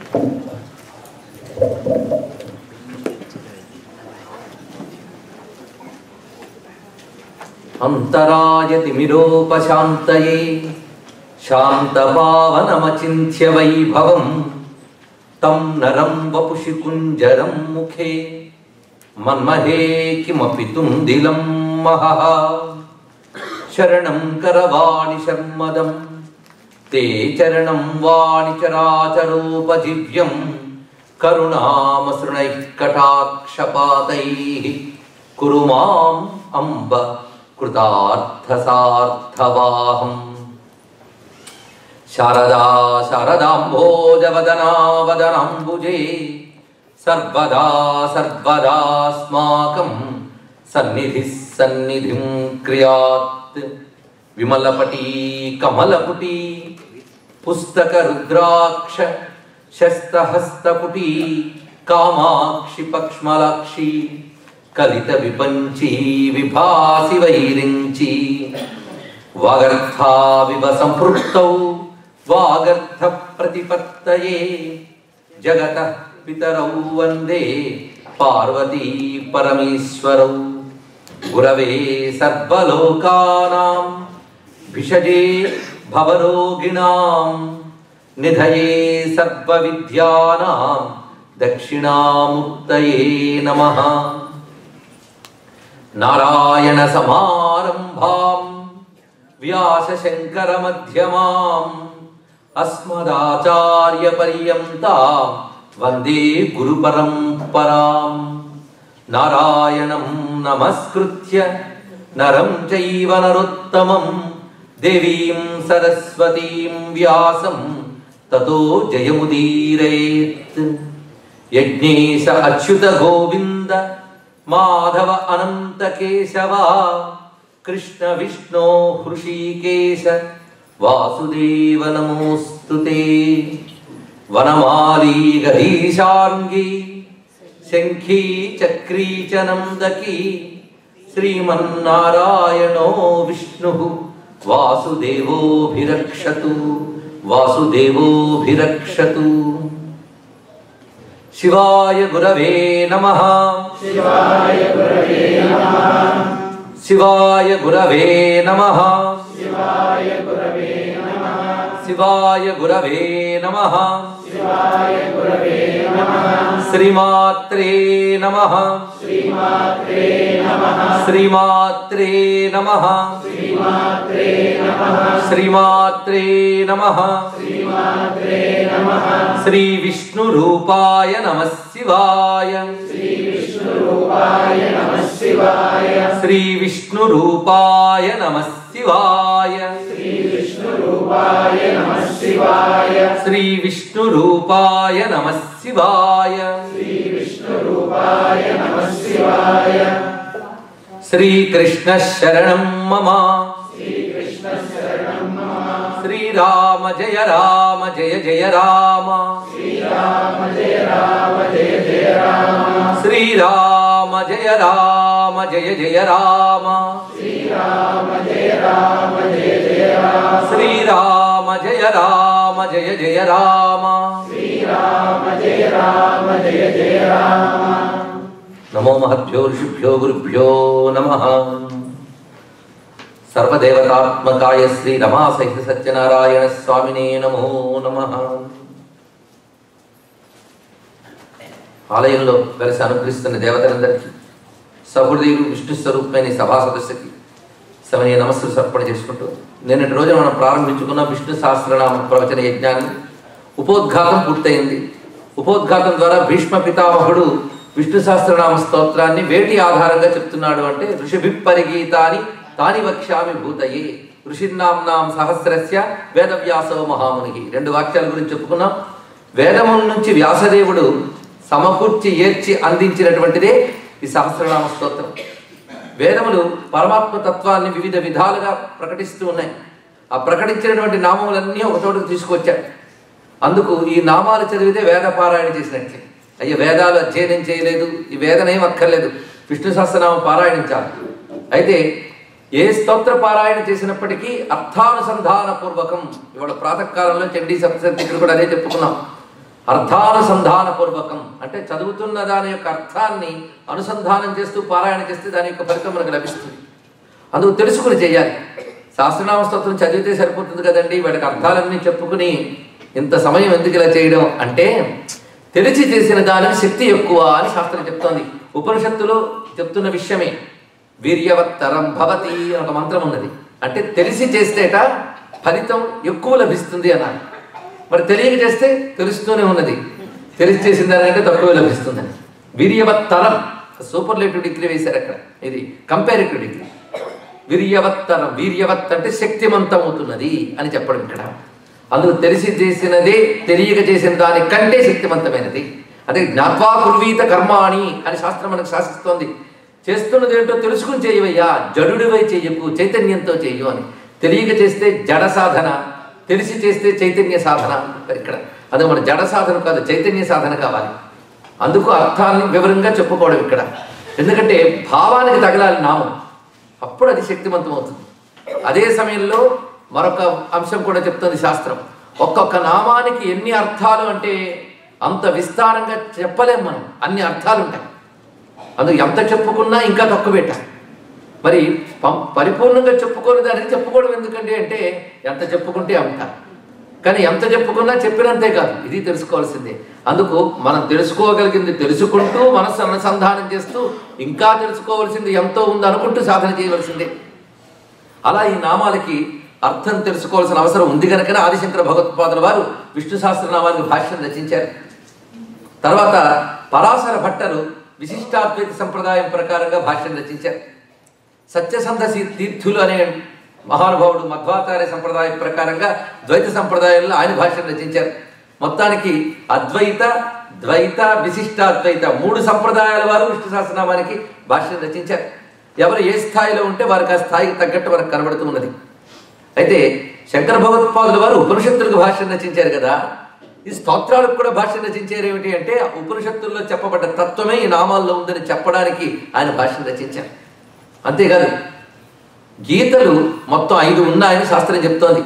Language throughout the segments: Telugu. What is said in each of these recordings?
అంతరాయతిమిరోపశాంతయే శాంతపావనమచింత్య వైభవం తం నరం వపుషి కుంజరం ముఖే మన్మహే కిమపి తుందిలం మహః శరణం కరవాణి శర్మదం తే చరణం వాణి చరాచరోపజీవ్యం కరుణామసృణైః కటాక్షపాతైః కురు మాం అంబ కృతార్థసార్థవాహం. శారదా శారదాంభోజవదనా వదనాంబుజే సర్వదా సర్వదాస్మాకం సన్నిధిః సన్నిధిం క్రియాత్. విమలపటీ కమలపుటీ పుస్తక రుద్రాక్ష శస్తహస్తపుటీ కామాక్షి పక్ష్మలాక్షి కలిత విపంచీ విభాసి వైరించి వాగర్థావివ సంపృక్తౌ వాగర్థ ప్రతిపత్తయే జగతః పితరౌ వందే పార్వతీ పరమేశ్వరౌ. గురవే సర్వలోకానాం భిషజే భవరోగిణాం నిధయే సర్వవిద్యానాం దక్షిణామూర్తయే నమః. నారాయణ సమారంభాం వ్యాసశంకర మధ్యమాం అస్మదాచార్య పర్యంతాం వందే గురు పరంపరాం. నారాయణం నమస్కృత్య నరం చైవ నరోత్తమం దేవీం సరస్వతీం వ్యాసం తతో జయముదీరయేత్. యజ్ఞేశ అచ్యుత గోవింద మాధవ అనంత కేశవ కృష్ణ విష్ణో హృషీకేశ వాసుదేవ నమోస్తుతే. వనమాలీ గరీశాంగీ శంఖీ చక్రీ చ నందకీ శ్రీమన్నారాయణో విష్ణుః వాసుదేవోభిరక్షతు వాసుదేవోభిరక్షతు. శివాయ గురవే నమః. శివాయ గురవే నమః. శివాయ గురవే నమః. శివాయ గురవే నమః. శివాయ గురవే నమః. శివాయ గురవే నమః. శ్రీమాత్రే నమః. శ్రీమాత్రే నమః. శ్రీమాత్రే నమః. శ్రీమాత్రే నమః. శ్రీమాత్రే నమః. శ్రీమాత్రే నమః. శ్రీ విష్ణు రూపాయ నమః శివాయ. శ్రీ విష్ణు రూపాయ నమః శివాయ. శ్రీ విష్ణు రూపాయ నమః శివాయ. శ్రీ విష్ణు రూపాయ నమః శివాయ. శ్రీ విష్ణు రూపాయ నమః శివాయ. శ్రీ విష్ణు రూపాయ నమః శివాయ. శ్రీకృష్ణ శరణం మమ. శ్రీకృష్ణ శరణం మమ. శ్రీరామ జయ రామ జయ జయ రామ. శ్రీరామ జయ రామ జయ జయ రామ. శ్రీరామ జయ రామ జయ జయ రామ. శ్రీరామ జయ రామ జయ జయ రామ. శ్రీరామ జయ రామ జయ జయ రామ. శ్రీరామ జయ రామ జయ జయ రామ. నమో మహద్భ్యో ఋషిభ్యో గురుభ్యో నమః. సర్వదేవతాత్మకాయ శ్రీ రమా సహిత సత్యనారాయణ స్వామినే నమో నమః. ఆలయంలో వెలసి అనుగ్రహిస్తున్న దేవతలందరికీ సహృదయులు విష్ణు స్వరూపమైన సభా సదస్సుకి సమయ నమస్సులు సమర్పణ చేసుకుంటూ నిన్నటి రోజున మనం ప్రారంభించుకున్న విష్ణు సహస్రనామ ప్రవచన యజ్ఞాన్ని ఉపోద్ఘాతం పూర్తయింది. ఉపోద్ఘాతం ద్వారా భీష్మ పితామహుడు విష్ణు సహస్రనామ స్తోత్రాన్ని వేటి ఆధారంగా చెప్తున్నాడు అంటే ఋషిభిప్పరిగీతాని తాని వక్ష్యామి భూతయే ఋషిన్నాంనాం సహస్రస్య వేదవ్యాసో మహాముని. రెండు వాక్యాల గురించి చెప్పుకున్నాం. వేదముల నుంచి వ్యాసదేవుడు సమకూర్చి ఏర్చి అందించినటువంటిదే ఈ సహస్రనామ స్తోత్రం. వేదములు పరమాత్మ తత్వాన్ని వివిధ విధాలుగా ప్రకటిస్తూ ఉన్నాయి. ఆ ప్రకటించినటువంటి నామములన్నీ ఒక చోటుకు తీసుకొచ్చాడు. అందుకు ఈ నామాలు చదివితే వేద పారాయణ చేసినట్లే. అయ్యో వేదాలు అధ్యయనం చేయలేదు, ఈ వేదనేం అక్కర్లేదు, విష్ణు సహస్రనామ పారాయణించాలి. అయితే ఏ స్తోత్ర పారాయణ చేసినప్పటికీ అర్థానుసంధాన పూర్వకం. ఇవాళ ప్రాతకాలంలో చండీ సప్తశతి కూడా అదే చెప్పుకున్నాం. అర్థానుసంధాన పూర్వకం అంటే చదువుతున్న దాని యొక్క అర్థాన్ని అనుసంధానం చేస్తూ పారాయణ చేస్తే దాని యొక్క ఫలితం మనకు లభిస్తుంది. అందుకు తెలుసుకుని చేయాలి. సహస్రనామ స్తోత్రం చదివితే సరిపోతుంది కదండి, వాటికి అర్థాలన్నీ చెప్పుకుని ఇంత సమయం ఎందుకు ఇలా చేయడం అంటే తెలిసి చేసిన దానికి శక్తి ఎక్కువ అని శాస్త్రం చెప్తోంది. ఉపనిషత్తులో చెప్తున్న విషయమే. వీర్యవత్తరం భవతి అని ఒక మంత్రం ఉన్నది. అంటే తెలిసి చేస్తేట ఫలితం ఎక్కువ లభిస్తుంది అన్నారు. మరి తెలియక చేస్తే తెలుస్తూనే ఉన్నది, తెలిసి చేసిన దానికంటే తక్కువ లభిస్తుందని. వీర్యవత్తరం సూపర్లేటివ్ డిగ్రీ వేశారు అక్కడ, ఇది కంపారిటివ్ డిగ్రీ. వీర్యవత్తరం, వీర్యవత్ అంటే శక్తివంతం అవుతున్నది అని చెప్పడం ఇక్కడ. అందుకు తెలిసి చేసినదే తెలియక చేసిన దానికంటే శక్తివంతమైనది. అదే జ్ఞాత్వా కుర్వీత కర్మాణి అని శాస్త్రం మనకు శాసిస్తోంది. చేస్తున్నది ఏంటో తెలుసుకుని చేయవయ్యా, జడుడివై చెయ్యకు, చైతన్యంతో చెయ్యు అని. తెలియక చేస్తే జడ సాధన, తెలిసి చేస్తే చైతన్య సాధన ఇక్కడ. అదే మన జడ సాధన కాదు, చైతన్య సాధన కావాలి. అందుకు అర్థాన్ని వివరంగా చెప్పుకోవడం ఇక్కడ. ఎందుకంటే భావానికి తగలాలి నామం, అప్పుడు అది శక్తివంతం అవుతుంది. అదే సమయంలో మరొక అంశం కూడా చెప్తుంది శాస్త్రం. ఒక్కొక్క నామానికి ఎన్ని అర్థాలు అంటే అంత విస్తారంగా చెప్పలేం మనం, అన్ని అర్థాలు ఉంటాయి. అందుకు ఎంత చెప్పుకున్నా ఇంకా తక్కువ పెట్టాలి. మరి పరిపూర్ణంగా చెప్పుకోని దానికి చెప్పుకోవడం ఎందుకండి అంటే ఎంత చెప్పుకుంటే అంత. కానీ ఎంత చెప్పుకున్నా చెప్పినంతే కాదు, ఇది తెలుసుకోవాల్సిందే. అందుకు మనం తెలుసుకోగలిగింది తెలుసుకుంటూ మనస్సు అనుసంధానం చేస్తూ ఇంకా తెలుసుకోవాల్సింది ఎంతో ఉంది అనుకుంటూ సాధన చేయవలసిందే. అలా ఈ నామాలకి అర్థం తెలుసుకోవాల్సిన అవసరం ఉంది కనుకనే ఆదిశంకర భగవత్పాదుల వారు విష్ణు సహస్రనామానికి భాష్యం రచించారు. తర్వాత పరాశర భట్టరు విశిష్టాద్వైత సంప్రదాయం ప్రకారంగా భాష్యం రచించారు. సత్యసంధ తీర్థులు అనే మహానుభావుడు మధ్వాచార్య సంప్రదాయం ప్రకారంగా ద్వైత సంప్రదాయంలో ఆయన భాష్యం రచించారు. మొత్తానికి అద్వైత, ద్వైత, విశిష్టాద్వైత 3 సంప్రదాయాల వారు విష్ణు సహస్రనామానికి భాష్యం రచించారు. ఎవరు ఏ స్థాయిలో ఉంటే వారికి ఆ స్థాయికి తగ్గట్టు మనకు కనబడుతూ ఉన్నది. అయితే శంకర భగవత్పాదుల వారు ఉపనిషత్తులకు భాష్యం రచించారు కదా, ఈ స్తోత్రాలకు కూడా భాష్యం రచించారు. ఏమిటి అంటే ఉపనిషత్తుల్లో చెప్పబడ్డ తత్వమే ఈ నామాల్లో ఉందని చెప్పడానికి ఆయన భాష్యం రచించారు. అంతేకాదు గీతలు మొత్తం 5 ఉన్నాయని శాస్త్రం చెప్తోంది.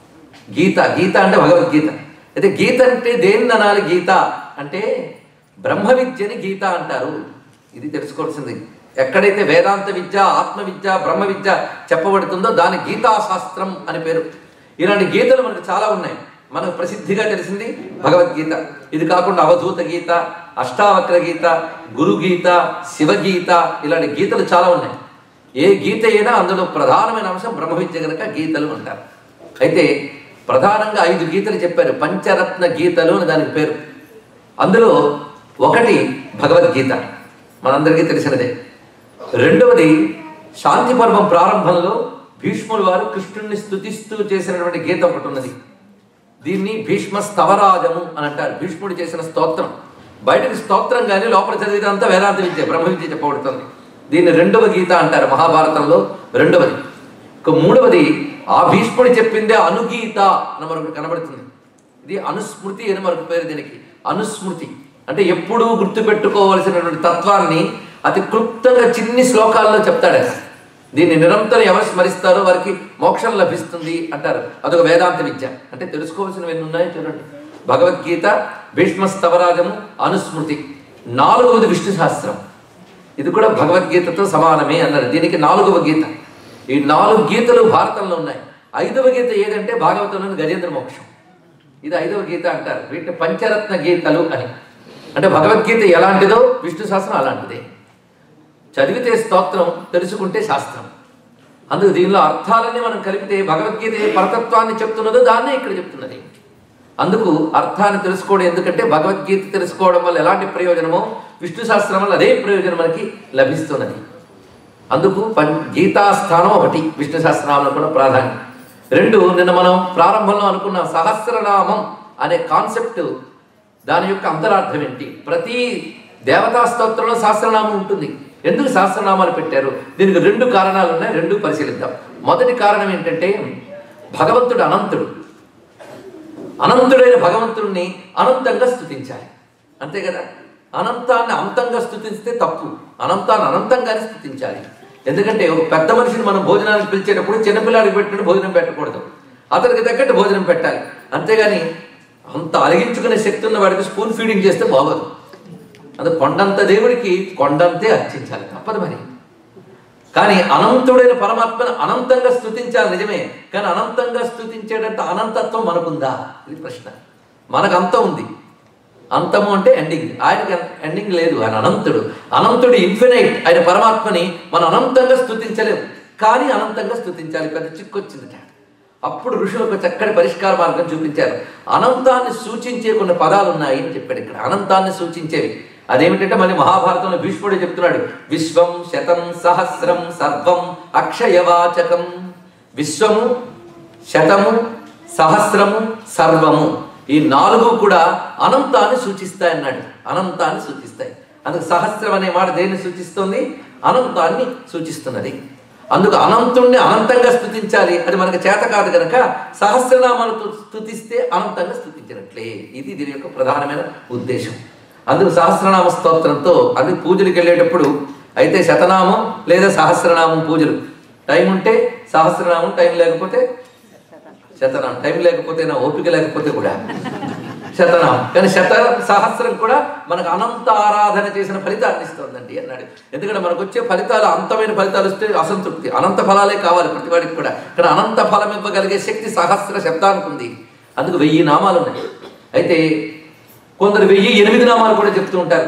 గీత, గీత అంటే భగవద్గీత. అయితే గీత అంటే దేన్ని అనాలి? గీత అంటే బ్రహ్మ విద్యని గీత అంటారు. ఇది తెలుసుకోవాల్సింది. ఎక్కడైతే వేదాంత విద్య, ఆత్మ విద్య, బ్రహ్మ విద్య చెప్పబడుతుందో దాని గీతా శాస్త్రం అని పేరు. ఇలాంటి గీతలు మనకు చాలా ఉన్నాయి. మనకు ప్రసిద్ధిగా తెలిసింది భగవద్గీత. ఇది కాకుండా అవధూత గీత, అష్టావక్ర గీత, గురు గీత, శివగీత, ఇలాంటి గీతలు చాలా ఉన్నాయి. ఏ గీత అయినా అందులో ప్రధానమైన అంశం బ్రహ్మ విద్య కనుక గీతలు అంటారు. అయితే ప్రధానంగా 5 గీతలు చెప్పారు. పంచరత్న గీతలు అని దానికి పేరు. అందులో ఒకటి భగవద్గీత, మనందరికీ తెలిసినదే. రెండవది శాంతి పర్వం ప్రారంభంలో భీష్ముడు వారు కృష్ణుడిని స్తుతిస్తూ చేసినటువంటి గీత ఒకటి ఉన్నది. దీన్ని భీష్మ స్తవరాజము అని అంటారు. భీష్ముడు చేసిన స్తోత్రం. బయటకు స్తోత్రం కానీ లోపల చదివిదంతా వేదాంత విద్య, బ్రహ్మ విద్య చెప్పబడుతుంది. దీన్ని 2వ గీత అంటారు మహాభారతంలో. రెండవది. ఇక మూడవది ఆ భీష్ముడు చెప్పిందే అనుగీత అని మనకు కనబడుతుంది. ఇది అనుస్మృతి అని మనకు పేరు. దీనికి అనుస్మృతి అంటే ఎప్పుడూ గుర్తుపెట్టుకోవలసినటువంటి తత్వాన్ని అతి క్లుప్తంగా చిన్ని శ్లోకాల్లో చెప్తాడు. దీన్ని నిరంతరం ఎవరు స్మరిస్తారో వారికి మోక్షం లభిస్తుంది అంటారు. అదొక వేదాంత విద్య. అంటే తెలుసుకోవాల్సినవి ఎన్ని ఉన్నాయో చూడండి. భగవద్గీత, భీష్మ స్తవరాజము, అనుస్మృతి. 4వది విష్ణు సహస్రం. ఇది కూడా భగవద్గీతతో సమానమే అన్నారు. దీనికి 4వ గీత. ఈ 4 గీతలు భారతంలో ఉన్నాయి. 5వ గీత ఏదంటే భాగవతంలోని గజేంద్ర మోక్షం. ఇది 5వ గీత అంటారు. వీటిని పంచరత్న గీతలు అని. అంటే భగవద్గీత ఎలాంటిదో విష్ణు సహస్రం అలాంటిదే. చదివితే స్తోత్రం, తెలుసుకుంటే శాస్త్రం. అందుకు దీనిలో అర్థాలన్నీ మనం కలిపితే భగవద్గీత ఏ పరతత్వాన్ని చెప్తున్నదో దాన్నే ఇక్కడ చెప్తున్నది. అందుకు అర్థాన్ని తెలుసుకోవడం. ఎందుకంటే భగవద్గీత తెలుసుకోవడం వల్ల ఎలాంటి ప్రయోజనమో విష్ణు సహస్రం వల్ల అదే ప్రయోజనం మనకి లభిస్తున్నది. అందుకు గీతాస్థానం ఒకటి, విష్ణు సహస్రనామంలో కూడా ప్రాధాన్యం. 2 నిన్న మనం ప్రారంభంలో అనుకున్న సహస్రనామం అనే కాన్సెప్ట్, దాని యొక్క అంతరార్థం ఏంటి? ప్రతి దేవతా స్తోత్రంలో సహస్రనామం ఉంటుంది. ఎందుకు సహస్రనామాలు పెట్టారు? దీనికి 2 కారణాలు ఉన్నాయి. 2 పరిశీలిద్దాం. మొదటి కారణం ఏంటంటే భగవంతుడు అనంతుడు. అనంతుడైన భగవంతుడిని అనంతంగా స్తుతించాలి. అంతే కదా. అనంతాన్ని అంతంగా స్తుతిస్తే తప్పు. అనంతాన్ని అనంతంగానే స్తుతించాలి. ఎందుకంటే ఒక పెద్ద మనిషిని మనం భోజనానికి పిలిచేటప్పుడు చిన్నపిల్లాడికి పెట్టినట్టు భోజనం పెట్టకూడదు. అతనికి తగ్గట్టు భోజనం పెట్టాలి. అంతేగాని అంత అలిగించుకునే శక్తి ఉన్న వాడికి స్పూన్ ఫీడింగ్ చేస్తే బాగోదు. అది కొండంత దేవుడికి కొండంతే అర్చించాలి, తప్పదు మరి. కానీ అనంతుడైన పరమాత్మను అనంతంగా స్తుతించాలి నిజమే, కానీ అనంతంగా స్తుతించేటంత అనంతత్వం మనకుందా? ఇది ప్రశ్న. మనకు అంతం ఉంది, అంతము అంటే ఎండింగ్, ఆయనకి ఎండింగ్ లేదు. ఆయన అనంతుడు, అనంతుడు ఇన్ఫినైట్ ఆయన పరమాత్మని మనం అనంతంగా స్తుతించలేము, కానీ అనంతంగా స్తుతించాలి. పెద్ద చిక్కు వచ్చిందట. అప్పుడు ఋషులకు చక్కటి పరిష్కార మార్గం చూపించారు. అనంతాన్ని సూచించే కొన్ని పదాలు ఉన్నాయి అని చెప్పాడు ఇక్కడ, అనంతాన్ని సూచించేవి. అదేమిటంటే మళ్ళీ మహాభారతంలో భీష్ముడే చెప్తున్నాడు, విశ్వం శతం సహస్రం సర్వం అక్షయవాచకం. విశ్వము, శతము, సహస్రము, సర్వము, ఈ 4 కూడా అనంతాన్ని సూచిస్తాయి అన్నాడు. అనంతాన్ని సూచిస్తాయి. అందుకు సహస్రం అనే మాట దేన్ని సూచిస్తుంది? అనంతాన్ని సూచిస్తున్నది. అందుకు అనంతుణ్ణి అనంతంగా స్తుతించాలి. అది మనకు చేత కాదు కనుక సహస్రనామాలతో స్తుతిస్తే అనంతంగా స్తుతించినట్లే. ఇది దీని యొక్క ప్రధానమైన ఉద్దేశం. అందుకు సహస్రనామ స్తోత్రంతో అందుకు పూజలకు వెళ్ళేటప్పుడు అయితే శతనామం లేదా సహస్రనామం పూజలు, టైం ఉంటే సహస్రనామం, టైం లేకపోతే శతనామం, టైం లేకపోతే నా ఓపిక లేకపోతే కూడా శతనామం. కానీ సహస్రం కూడా మనకు అనంత ఆరాధన చేసిన ఫలితాన్ని ఇస్తుందండి అన్నాడు. ఎందుకంటే మనకు వచ్చే ఫలితాలు అంతమైన ఫలితాలు వస్తే అసంతృప్తి, అనంత ఫలాలే కావాలి ప్రతివాడికి కూడా. ఇక్కడ అనంత ఫలం ఇవ్వగలిగే శక్తి సహస్ర శబ్దానికి ఉంది. అందుకు 1000 నామాలు ఉన్నాయి. అయితే కొందరు 1008 నామాలు కూడా చెప్తూ ఉంటారు.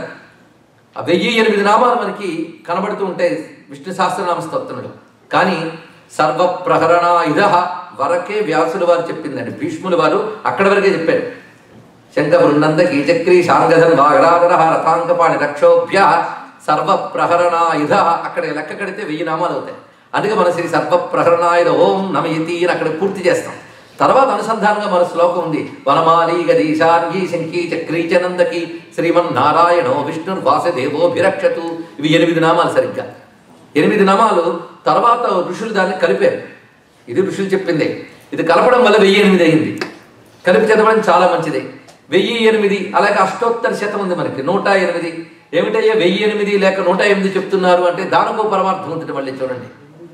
ఆ 1008 నామాలు మనకి కనబడుతూ ఉంటాయి విష్ణు సహస్రనామ స్తోత్రంలో. కానీ సర్వప్రహరణాయుధ వరకే వ్యాసుల వారు చెప్పిందండి. భీష్ముల వారు అక్కడి వరకే చెప్పారు. శంఖ బృందంద కీచక్రీ శాంగధన్ వాగరాధర రథాంకపాణి రక్షోభ్య సర్వప్రహరణాయుధ, అక్కడ లెక్క కడితే 1000 నామాలు అవుతాయి. అందుకే మన శ్రీ సర్వప్రహరణాయుధ ఓం నమయతి అని అక్కడ పూర్తి చేస్తాం. తర్వాత అనుసంధానంగా మన శ్లోకం ఉంది, వనమాలి గదీశార్గి శంఖీ చక్రీ చనందకి శ్రీమన్నారాయణో విష్ణుర్ వాసుదేవోభిరక్షతు. ఇవి 8 నామాలు. సరిగ్గా 8 నామాలు. తర్వాత ఋషులు దాన్ని కలిపారు. ఇది ఋషులు చెప్పిందే. ఇది కలపడం వల్ల 1008 అయింది. కలిపి చదవడం చాలా మంచిదే. 1008 అలాగే అష్టోత్తర శతం ఉంది మనకి 108. ఏమిటయ్యా 1008 లేక 108 చెప్తున్నారు అంటే దానికో పరమార్థం ఉంటుంది. మళ్ళీ చూడండి,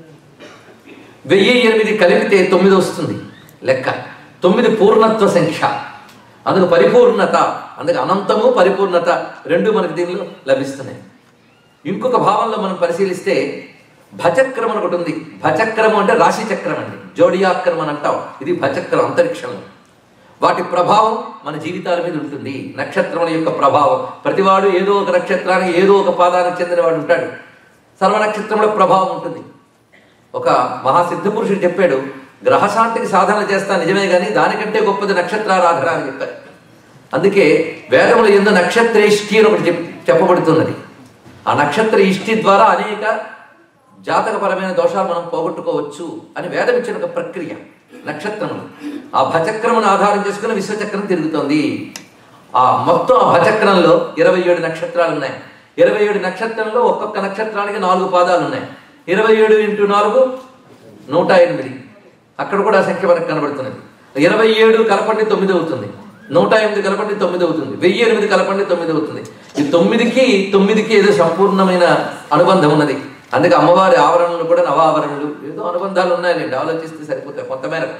1008 కలిపితే 9 వస్తుంది లెక్క. 9 పూర్ణత్వ సంఖ్య, అందుకు పరిపూర్ణత. అందుకు అనంతము పరిపూర్ణత 2 మనకి దీనిలో లభిస్తున్నాయి. ఇంకొక భావంలో మనం పరిశీలిస్తే భచక్రం అని ఒకటి ఉంది. భచక్రము అంటే రాశి చక్రం అండి, జోడియాక్రమం అని అంటాం. ఇది భచక్రం అంతరిక్షంలో. వాటి ప్రభావం మన జీవితాల మీద ఉంటుంది. నక్షత్రముల యొక్క ప్రభావం. ప్రతివాడు ఏదో ఒక నక్షత్రానికి ఏదో ఒక పాదానికి చెందినవాడు ఉంటాడు. సర్వ నక్షత్రముల ప్రభావం ఉంటుంది. ఒక మహాసిద్ధ పురుషుడు చెప్పాడు, గ్రహశాంతికి సాధన చేస్తా నిజమే కానీ దానికంటే గొప్పది నక్షత్రారాధన అని చెప్పారు. అందుకే వేదముల యందు నక్షత్రేష్టి అని ఒకటి చెప్పబడుతున్నది. ఆ నక్షత్ర ఇష్టి ద్వారా అనేక జాతకపరమైన దోషాలు మనం పోగొట్టుకోవచ్చు అని వేదం ఇచ్చిన ఒక ప్రక్రియ. నక్షత్రములు ఆ భచక్రమును ఆధారం చేసుకుని విశ్వచక్రం తిరుగుతోంది. ఆ మొత్తం ఆ భచక్రంలో 27 నక్షత్రాలు ఉన్నాయి. 27 నక్షత్రంలో ఒక్కొక్క నక్షత్రానికి 4 పాదాలు ఉన్నాయి. 27 × 4 108. అక్కడ కూడా సంఖ్య మనకు కనబడుతున్నది. 27 కలపండి 9 అవుతుంది. 108 కలపండి 9 అవుతుంది. 1008 కలపండి 9 అవుతుంది. ఈ 9కి ఏదో సంపూర్ణమైన అనుబంధం ఉన్నది. అందుకే అమ్మవారి ఆవరణలు కూడా నవావరణలు ఏదో అనుబంధాలు ఉన్నాయండి. ఆలోచిస్తే సరిపోతాయి కొంతమేరకు.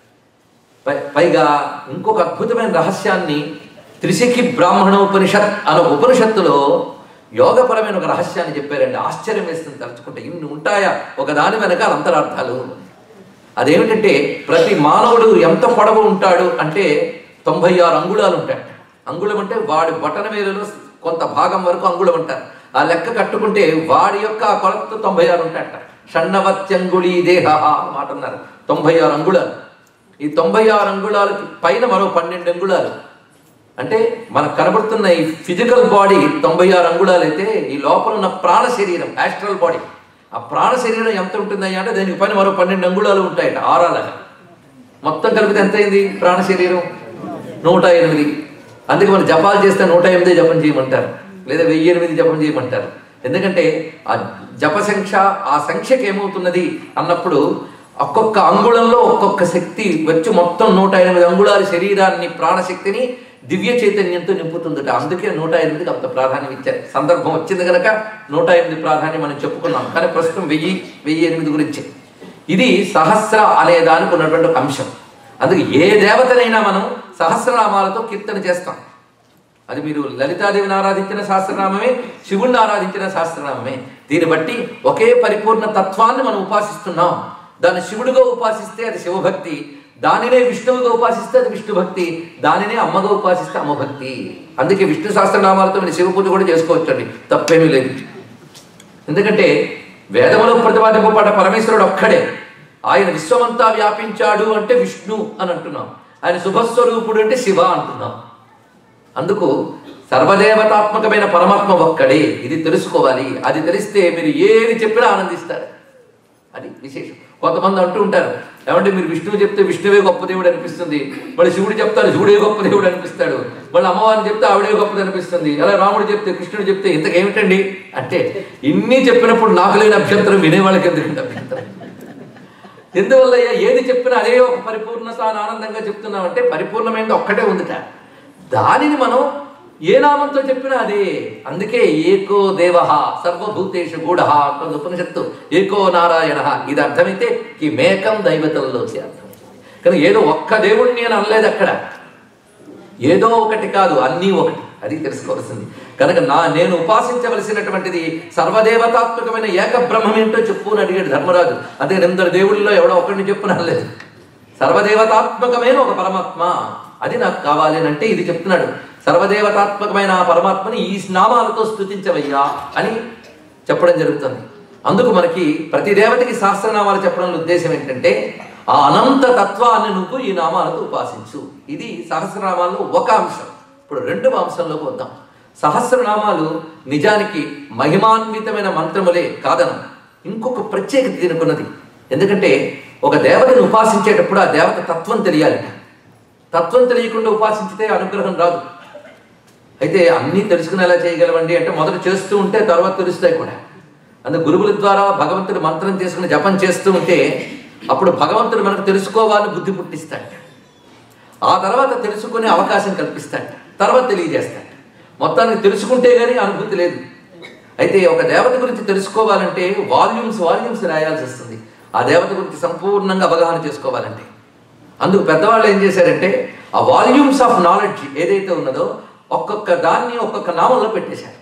పైగా ఇంకొక అద్భుతమైన రహస్యాన్ని త్రిశిఖి బ్రాహ్మణోపనిషత్ అనే ఉపనిషత్తులో యోగపరమైన ఒక రహస్యాన్ని చెప్పారండి. ఆశ్చర్యం వేస్తుంది తలుచుకుంటే. ఇన్ని ఉంటాయా ఒక దాని వెనకాల అంతరార్థాలు. అదేమిటంటే ప్రతి మానవుడు ఎంత పొడవు ఉంటాడు అంటే 96 అంగుళాలు ఉంటాయి. అంగుళం అంటే వాడి బటన వేలులో కొంత భాగం వరకు అంగుళం అంటారు. ఆ లెక్క కట్టుకుంటే వాడి యొక్క ఆ కొలతతో 96 ఉంటాయట. షణ్ణవత్యంగుళీ దేహ మాట అన్నారు. 96 అంగుళాలు. ఈ 96 అంగుళాలకి పైన మరో 12 అంగుళాలు. అంటే మనకు కనబడుతున్న ఈ ఫిజికల్ బాడీ 96 అంగుళాలు అయితే ఈ లోపల ఉన్న ప్రాణ శరీరం యాస్ట్రల్ బాడీ, ఆ ప్రాణ శరీరం ఎంత ఉంటుందయ్యా అంటే దానికి పైన మరో 12 అంగుళాలు ఉంటాయట. ఆరాలగా మొత్తం కలిపితే ఎంత అయింది ప్రాణ శరీరం? 108. అందుకే మనం జపాలు చేస్తే 108 జపం చేయమంటారు, లేదా 1008 జపం చేయమంటారు. ఎందుకంటే ఆ జప సంఖ్య ఆ సంఖ్యకి ఏమవుతున్నది అన్నప్పుడు ఒక్కొక్క అంగుళంలో ఒక్కొక్క శక్తి వచ్చి మొత్తం 108 అంగుళాల శరీరాన్ని ప్రాణశక్తిని దివ్య చైతన్యంతో నింపుతుందట. అందుకే 108కి అంత ప్రాధాన్యం ఇచ్చారు. సందర్భం వచ్చింది కనుక 108 ప్రాధాన్యం మనం చెప్పుకున్నాం. కానీ ప్రస్తుతం 1008 గురించి. ఇది సహస్ర అనే దానికి ఉన్నటువంటి ఒక అంశం. అందుకే ఏ దేవతనైనా మనం సహస్రనామాలతో కీర్తన చేస్తాం. అది మీరు లలితాదేవిని ఆరాధించిన సహస్రనామమే, శివుణ్ణి ఆరాధించిన సహస్రనామమే. దీన్ని బట్టి ఒకే పరిపూర్ణ తత్వాన్ని మనం ఉపాసిస్తున్నాం. దాన్ని శివుడిగా ఉపాసిస్తే అది శివభక్తి, దానినే విష్ణువుగా ఉపాసిస్తే అది విష్ణు భక్తి, దానినే అమ్మగా ఉపాసిస్తే అమ్మభక్తి. అందుకే విష్ణు సహస్రనామాలతో మీరు శివ పూజ కూడా చేసుకోవచ్చండి, తప్పేమీ లేదు. ఎందుకంటే వేదములో ప్రతిపాదింపబడ్డ పరమేశ్వరుడు ఒక్కడే. ఆయన విశ్వమంతా వ్యాపించాడు అంటే విష్ణు అని అంటున్నాం. ఆయన శుభస్వరూపుడు అంటే శివ అంటున్నాం. అందుకు సర్వదేవతాత్మకమైన పరమాత్మ ఒక్కడే. ఇది తెలుసుకోవాలి. అది తెలిస్తే మీరు ఏది చెప్పినా ఆనందిస్తారు. అది విశేషం. కొంతమంది అంటూ ఉంటారు, ఏమంటే మీరు విష్ణువు చెప్తే విష్ణువే గొప్ప దేవుడు అనిపిస్తుంది, మళ్ళీ శివుడు చెప్తారు శివుడే గొప్ప దేవుడు అనిపిస్తాడు, మళ్ళీ అమ్మవారిని చెప్తే ఆవిడే గొప్పది అనిపిస్తుంది, అలా రాముడు చెప్తే కృష్ణుడు చెప్తే ఇంతకేమిటండి అంటే, ఇన్ని చెప్పినప్పుడు నాకు లేని అభ్యంతరం వినేవాళ్ళకి ఎందుకంటే అభ్యంతరం. ఎందువల్ల ఏది చెప్పినా అదే ఒక పరిపూర్ణత ఆనందంగా చెప్తున్నామంటే పరిపూర్ణమైనది ఒక్కటే ఉందిట. దానిని మనం ఏ నామంతో చెప్పినా అదే. అందుకే ఏకో దేవ సర్వభూతేషు గూఢ అంటుంది ఉపనిషత్తు. ఏకో నారాయణ, ఇది అర్థమైతే ఈ మేకం దైవతల్లోకి అర్థం. కానీ ఏదో ఒక్క దేవుడిని అని అనలేదు అక్కడ. ఏదో ఒకటి కాదు, అన్నీ ఒకటి. అది తెలుసుకోవాల్సింది. కనుక నేను ఉపాసించవలసినటువంటిది సర్వదేవతాత్మకమైన ఏక బ్రహ్మం ఏంటో చెప్పు అని అడిగాడు ధర్మరాజు. అదే 2 దేవుళ్ళలో ఎవడో ఒకరిని చెప్పు అనలేదు. సర్వదేవతాత్మకమైన ఒక పరమాత్మ, అది నాకు కావాలి అని అంటే ఇది చెప్తున్నాడు. సర్వదేవతాత్మకమైన ఆ పరమాత్మని ఈ నామాలతో స్తుతించవయ్యా అని చెప్పడం జరుగుతుంది. అందుకు మనకి ప్రతి దేవతకి సహస్రనామాలు చెప్పడంలో ఉద్దేశం ఏంటంటే, ఆ అనంత తత్వాన్ని నువ్వు ఈ నామాలతో ఉపాసించు. ఇది సహస్రనామాల్లో ఒక అంశం. ఇప్పుడు 2వ అంశంలోకి వద్దాం. సహస్రనామాలు నిజానికి మహిమాన్వితమైన మంత్రములే కాదనం. ఇంకొక ప్రత్యేకత దీనికున్నది. ఎందుకంటే ఒక దేవతను ఉపాసించేటప్పుడు ఆ దేవత తత్వం తెలియాలి. తత్వం తెలియకుండా ఉపాసించితే అనుగ్రహం రాదు. అయితే అన్నీ తెలుసుకునేలా చేయగలవండి అంటే మొదట చేస్తూ ఉంటే తర్వాత తెలుస్తాయి కూడా. అందుకే గురువుల ద్వారా భగవంతుడి మంత్రం తీసుకుని జపం చేస్తూ ఉంటే అప్పుడు భగవంతుడు మనకు తెలుసుకోవాలని బుద్ధి పుట్టిస్తాడు. ఆ తర్వాత తెలుసుకునే అవకాశం కల్పిస్తాడు, తర్వాత తెలియజేస్తాడు. మొత్తానికి తెలుసుకుంటే కానీ అనుభూతి లేదు. అయితే ఒక దేవత గురించి తెలుసుకోవాలంటే వాల్యూమ్స్ రాయాల్సి వస్తుంది. ఆ దేవత గురించి సంపూర్ణంగా అవగాహన చేసుకోవాలంటే అందుకు పెద్దవాళ్ళు ఏం చేశారంటే, ఆ వాల్యూమ్స్ ఆఫ్ నాలెడ్జ్ ఏదైతే ఉన్నదో ఒక్కొక్క దాన్ని ఒక్కొక్క నామంలో పెట్టేశారు.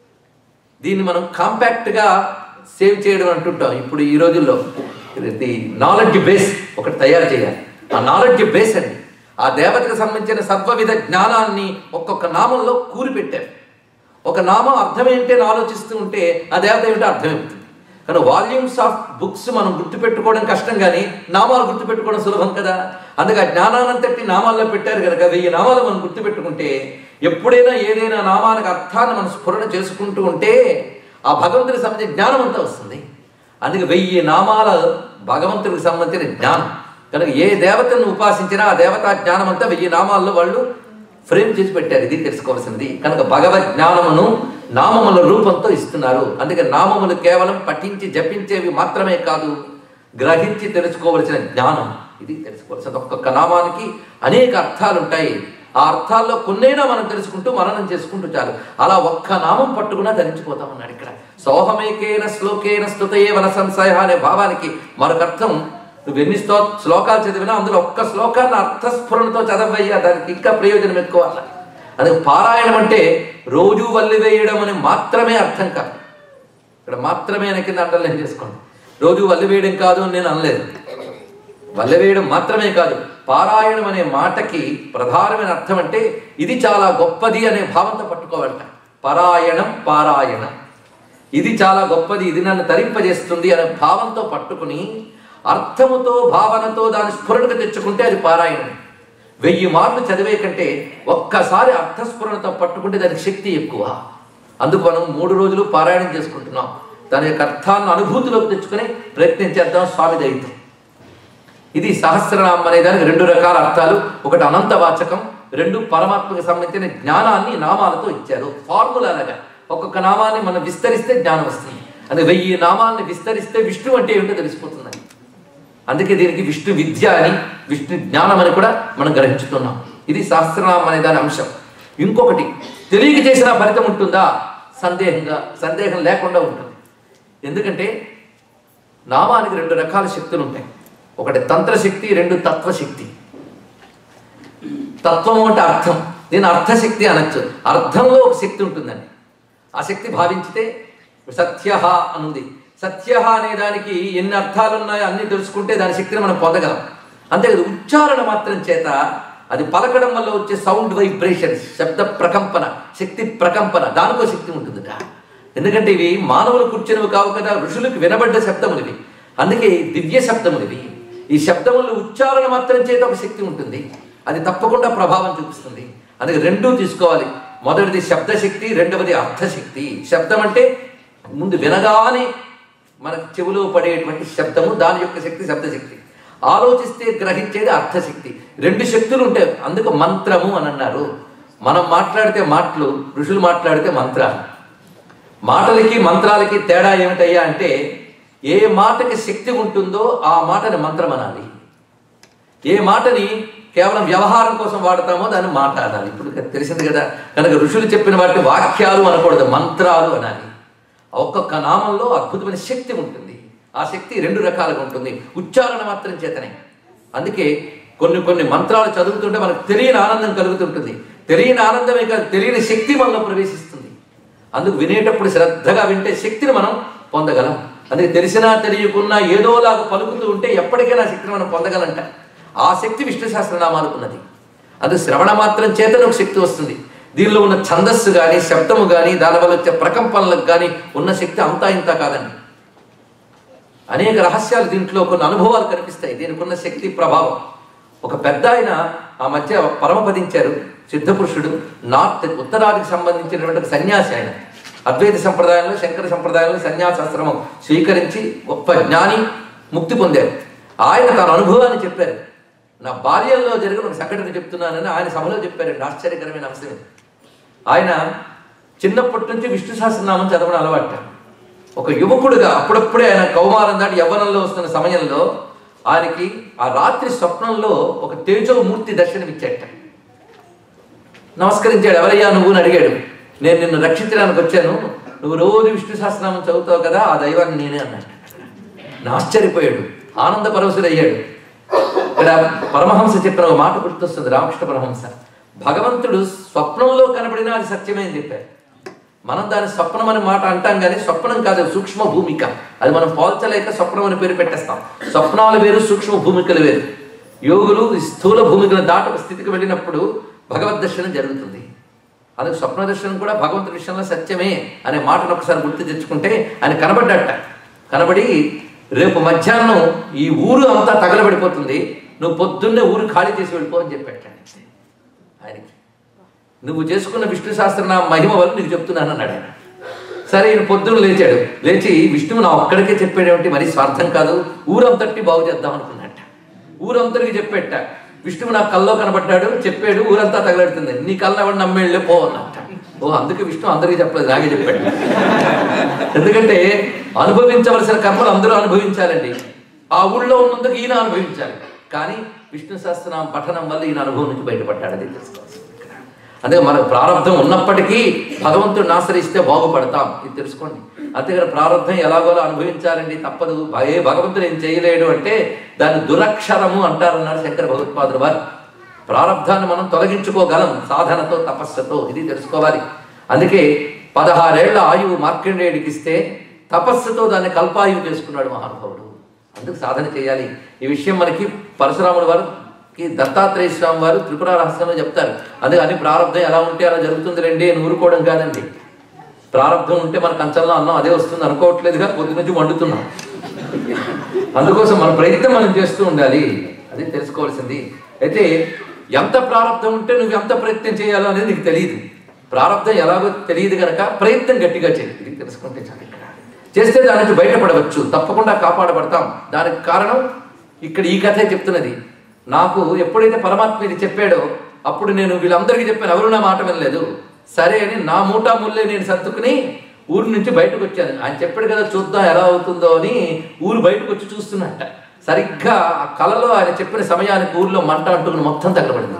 దీన్ని మనం కాంపాక్ట్గా సేవ్ చేయడం అంటుంటాం. ఇప్పుడు ఈ రోజుల్లో నాలెడ్జ్ బేస్ ఒకటి తయారు చేయాలి. ఆ నాలెడ్జ్ బేస్ అండి ఆ దేవతకు సంబంధించిన సర్వవిధ జ్ఞానాన్ని ఒక్కొక్క నామంలో కూరి పెట్టారు. ఒక నామం అర్థం ఏంటని ఆలోచిస్తూ ఉంటే ఆ దేవత ఏమిటో అర్థమవుతుంది. కానీ వాల్యూమ్స్ ఆఫ్ బుక్స్ మనం గుర్తుపెట్టుకోవడం కష్టం, కానీ నామాలు గుర్తుపెట్టుకోవడం సులభం కదా. అందుకే ఆ జ్ఞానానంతటి నామాల్లో పెట్టారు కనుక 1000 నామాలు మనం గుర్తుపెట్టుకుంటే ఎప్పుడైనా ఏదైనా నామానికి అర్థాన్ని మనం స్ఫురణ చేసుకుంటూ ఉంటే ఆ భగవంతుడికి సంబంధించిన జ్ఞానం అంతా వస్తుంది. అందుకే 1000 నామాల భగవంతుడికి సంబంధించిన జ్ఞానం కనుక ఏ దేవతను ఉపాసించినా ఆ దేవతా జ్ఞానం అంతా 1000 నామాల్లో వాళ్ళు ఫ్రేమ్ చేసి పెట్టారు. ఇది తెలుసుకోవాల్సింది. కనుక భగవద్ జ్ఞానమును నామముల రూపంతో ఇస్తున్నారు. అందుకే నామములు కేవలం పఠించి జపించేవి మాత్రమే కాదు, గ్రహించి తెలుసుకోవలసిన జ్ఞానం. ఇది తెలుసుకోవాల్సింది. ఒక్కొక్క నామానికి అనేక అర్థాలు ఉంటాయి. ఆ అర్థాల్లో కొన్నైనా మనం తెలుసుకుంటూ మననం చేసుకుంటూ చాలు. అలా ఒక్క నామం పట్టుకున్నా ధరించిపోతా ఉన్నాడు. ఇక్కడ సోహమేకేన శ్లోకేన స్తుతయే వన సంశయ అనే భావానికి మరొక అర్థం, నువ్వు ఎన్ని శ్లోకాలు చదివినా అందులో ఒక్క శ్లోకాన్ని అర్థస్ఫురణతో చదవయ్యా, దానికి ఇంకా ప్రయోజనం ఎక్కువ. అది పారాయణం అంటే రోజు వల్లి వేయడం అని మాత్రమే అర్థం కాదు. ఇక్కడ మాత్రమే అనే కింద అండర్లైన్ చేసుకోండి. రోజు వల్లి వేయడం కాదు అని నేను అనలేదు. వల్లి వేయడం మాత్రమే కాదు, పారాయణం అనే మాటకి ప్రధానమైన అర్థం అంటే ఇది చాలా గొప్పది అనే భావంతో పట్టుకోవాలట. పారాయణం ఇది చాలా గొప్పది, ఇది నన్ను తరింపజేస్తుంది అనే భావంతో పట్టుకుని అర్థముతో భావనతో దాని స్ఫురణకు తెచ్చుకుంటే అది పారాయణం. 1000 మార్లు చదివే కంటే ఒక్కసారి అర్థస్ఫురణతో పట్టుకుంటే దానికి శక్తి ఎక్కువ. అందుకు మనం 3 రోజులు పారాయణం చేసుకుంటున్నాం. దాని యొక్క అర్థాన్ని అనుభూతిలోకి తెచ్చుకుని ప్రయత్నం చేద్దాం. స్వామి దయతో ఇది సహస్రనామం అనే దానికి 2 రకాల అర్థాలు. ఒకటి అనంతవాచకం, 2 పరమాత్మకు సంబంధించిన జ్ఞానాన్ని నామాలతో ఇచ్చారు. ఫార్ములాగా ఒక్కొక్క నామాన్ని మనం విస్తరిస్తే జ్ఞానం వస్తుంది. అది 1000 నామాన్ని విస్తరిస్తే విష్ణు అంటే ఏమిటో తెలిసిపోతుందని. అందుకే దీనికి విష్ణు విద్య అని, విష్ణు జ్ఞానం అని కూడా మనం గ్రహించుతున్నాం. ఇది సహస్రనామం అనే దాని అంశం. ఇంకొకటి, తెలియక చేసిన ఫలితం ఉంటుందా? సందేహం లేకుండా ఉంటుంది. ఎందుకంటే నామానికి 2 రకాల శక్తులు ఉంటాయి. ఒకటి తంత్రశక్తి, 2 తత్వశక్తి. తత్వము అంటే అర్థం, దీని అర్థశక్తి అనొచ్చు. అర్థంలో ఒక శక్తి ఉంటుందండి. ఆ శక్తి భావించితే సత్య అనుంది. సత్య అనే దానికి ఎన్ని అర్థాలు ఉన్నాయో అన్ని తెలుసుకుంటే దాని శక్తిని మనం పొందగలం. అంతేకాదు ఉచ్చారణ మాత్రం చేత అది పలకడం వల్ల వచ్చే సౌండ్ వైబ్రేషన్స్, శబ్ద ప్రకంపన, శక్తి ప్రకంపన, దానికో శక్తి ఉంటుందట. ఎందుకంటే ఇవి మానవులు కూర్చునివి కావు కదా, ఋషులకు వినబడ్డ శబ్దములు ఇవి. అందుకే దివ్య శబ్దములు ఇవి. ఈ శబ్దములు ఉచ్చారణ మాత్రం చేత ఒక శక్తి ఉంటుంది, అది తప్పకుండా ప్రభావం చూపిస్తుంది. అందుకే రెండూ తీసుకోవాలి. మొదటిది శబ్దశక్తి, రెండవది అర్థశక్తి. శబ్దం అంటే ముందు వినగానే మనకు చెవులో పడేటువంటి శబ్దము, దాని యొక్క శక్తి శబ్దశక్తి. ఆలోచిస్తే గ్రహించేది అర్థశక్తి. రెండు శక్తులు ఉంటాయి. అందుకు మంత్రము అని అన్నారు. మనం మాట్లాడితే మాటలు, ఋషులు మాట్లాడితే మంత్రాలు. మాటలకి మంత్రాలకి తేడా ఏమిటయ్యా అంటే, ఏ మాటకి శక్తి ఉంటుందో ఆ మాటని మంత్రం అనాలి. ఏ మాటని కేవలం వ్యవహారం కోసం వాడతామో దాన్ని మాట అనాలి. ఇప్పుడు తెలిసింది కదా, కనుక ఋషులు చెప్పిన వాటిని వాక్యాలు అనకూడదు, మంత్రాలు అనాలి. ఒక్కొక్క నామంలో అద్భుతమైన శక్తి ఉంటుంది. ఆ శక్తి రెండు రకాలుగా ఉంటుంది, ఉచ్చారణ మాత్రం చేతనే. అందుకే కొన్ని మంత్రాలు చదువుతుంటే మనకు తెలియని ఆనందం కలుగుతుంటుంది. తెలియని ఆనందమే కాదు, తెలియని శక్తి మనలో ప్రవేశిస్తుంది. అందుకు వినేటప్పుడు శ్రద్ధగా వింటే శక్తిని మనం పొందగలం. అందుకే తెలిసినా తెలియకున్నా ఏదోలాగా పలుకుతూ ఉంటే ఎప్పటికైనా శక్తిని మనం పొందగలంట. ఆ శక్తి విష్ణు సహస్రనామాలకు ఉన్నది. అది శ్రవణ మాత్రం చేతనే ఒక శక్తి వస్తుంది. దీనిలో ఉన్న ఛందస్సు కానీ, శబ్దము కానీ, దానివల్ల వచ్చే ప్రకంపనలకు కానీ ఉన్న శక్తి అంతా ఇంత కాదండి. అనేక రహస్యాలు దీంట్లో, కొన్ని అనుభవాలు కనిపిస్తాయి దీనికి ఉన్న శక్తి ప్రభావం. ఒక పెద్ద ఆయన ఆ మధ్య పరమపదించారు, సిద్ధపురుషుడు, ఉత్తరాదికి సంబంధించినటువంటి సన్యాసి. ఆయన అద్వైత సంప్రదాయంలో, శంకర సంప్రదాయంలో సన్యాసాశ్రమం స్వీకరించి గొప్ప జ్ఞాని, ముక్తి పొందారు. ఆయన తన అనుభవాన్ని చెప్పారు. నా బాల్యంలో జరిగిన ఒక సంఘటన చెప్తున్నానని ఆయన సభలో చెప్పారండి. ఆశ్చర్యకరమైన అంశం. ఆయన చిన్నప్పటి నుంచి విష్ణు సహస్రనామం చదవడం అలవాట. ఒక యువకుడుగా అప్పుడప్పుడే ఆయన కౌమారం దాటి యవ్వనంలో వస్తున్న సమయంలో ఆయనకి ఆ రాత్రి స్వప్నంలో ఒక తేజోమూర్తి దర్శనమిచ్చాట. నమస్కరించాడు. ఎవరయ్యా నువ్వు అని అడిగాడు. నేను నిన్ను రక్షించడానికి వచ్చాను, నువ్వు రోజు విష్ణు సహస్రనామం చదువుతావు కదా, ఆ దైవాన్ని నేనే అన్నాడు. ఆశ్చర్యపోయాడు, ఆనంద పరవశుడయ్యాడు. ఇక్కడ పరమహంస చెప్పిన ఒక మాట గుర్తొస్తుంది, రామకృష్ణ పరమహంస. భగవంతుడు స్వప్నంలో కనబడినా అది సత్యమే అని చెప్పారు. మనం దాని స్వప్నం అనే మాట అంటాం కానీ స్వప్నం కాదు, సూక్ష్మ భూమిక. అది మనం పోల్చలేక స్వప్నం అని పేరు పెట్టేస్తాం. స్వప్నాలు వేరు, సూక్ష్మ భూమికలు వేరు. యోగులు స్థూల భూమికను దాటి ఒక స్థితికి వెళ్ళినప్పుడు భగవద్ దర్శనం జరుగుతుంది. అందుకే స్వప్న దర్శనం కూడా భగవంతుడి విషయంలో సత్యమే అనే మాటను ఒకసారి గుర్తు తెచ్చుకుంటే ఆయన కనబడ్డట. కనబడి రేపు మధ్యాహ్నం ఈ ఊరు అంతా తగలబడిపోతుంది, నువ్వు పొద్దున్నే ఊరు ఖాళీ చేసి వెళ్ళిపో అని చెప్పాడు ఆయనకి. నువ్వు చేసుకున్న విష్ణు సహస్రనామ మహిమ వల్ల నీకు చెప్తున్నాను అన్నాడు ఆయన. సరే, ఈయన పొద్దున్న లేచాడు. లేచి విష్ణువు నా ఒక్కడికే చెప్పాడేమిటి, మరి స్వార్థం కాదు, ఊరంతటి బాగు చేద్దాం అనుకున్నట్ట. ఊరంతటికి చెప్పేట. విష్ణువు నా కల్లో కనబడ్డాడు, చెప్పాడు, ఊరంతా తగలడుతుంది, నీ కళ్ళ ఎవరు నమ్మేళ్ళే పో అన్నట్ట. ఓ, అందుకే విష్ణు అందరికీ చెప్పలేదు, నాగే చెప్పాడు. ఎందుకంటే అనుభవించవలసిన కర్మలు అందరూ అనుభవించాలండి. ఆ ఊళ్ళో ఉన్నందుకు ఈయన అనుభవించాలి. కానీ విష్ణు సహస్రనామ పఠనం వల్ల ఈయన అనుభవం నుంచి బయటపడ్డాడు. అది తెలుసుకోవాలి. అందుకే మనకు ప్రారంభం ఉన్నప్పటికీ భగవంతుడిని ఆశ్రయిస్తే బాగుపడతాం, ఇది తెలుసుకోండి. అంతేగాని ప్రారంభం ఎలాగోలా అనుభవించాలండి, తప్పదు. భగవంతుడు ఏం చేయలేడు అంటే దాన్ని దురక్షరము అంటారన్నారు శంకర భగవత్పాదులు వారు. ప్రారంధాన్ని మనం తొలగించుకోగలం సాధనతో, తపస్సుతో, ఇది తెలుసుకోవాలి. అందుకే 16 ఏళ్ల ఆయువు మార్కండేయుడికి ఇస్తే తపస్సుతో దాన్ని కల్పాయువు చేసుకున్నాడు మహానుభావుడు. అందుకు సాధన చేయాలి. ఈ విషయం మనకి పరశురాముల వారికి, దత్తాత్రేయ స్వామి వారు త్రిపుర రహస్యంలో చెప్తారు. అందుకే అన్ని ప్రారంభం ఎలా ఉంటే అలా జరుగుతుంది రండి అని ఊరుకోవడం కాదండి. ప్రారంభం ఉంటే మన కంచంలో అన్నం అదే వస్తుంది అనుకోవట్లేదుగా, పొద్దు నుంచి వండుతున్నాం. అందుకోసం మన ప్రయత్నం మనం చేస్తూ ఉండాలి, అది తెలుసుకోవాల్సింది. అయితే ఎంత ప్రారంభం ఉంటే నువ్వు ఎంత ప్రయత్నం చేయాలో అనేది నీకు తెలియదు. ప్రారంభం ఎలాగో తెలియదు కనుక ప్రయత్నం గట్టిగా చేయాలి, ఇది తెలుసుకుంటే చాలు. ఇక్కడ చేస్తే దాని నుంచి బయటపడవచ్చు, తప్పకుండా కాపాడబడతాం. దానికి కారణం ఇక్కడ ఈ కథే చెప్తున్నది. నాకు ఎప్పుడైతే పరమాత్మ ఇది చెప్పాడో అప్పుడు నేను వీళ్ళందరికీ చెప్పాను, ఎవరు నా మాట వినలేదు. సరే అని నా మూటా ముల్లే నేను సర్దుకుని ఊరు నుంచి బయటకు వచ్చాను. ఆయన చెప్పాడు కదా చూద్దాం ఎలా అవుతుందో అని ఊరు బయటకు వచ్చి చూస్తున్నట్ట. సరిగ్గా ఆ కళలో ఆయన చెప్పిన సమయానికి ఊర్లో మంట అంటుకుని మొత్తం తగలబడింది.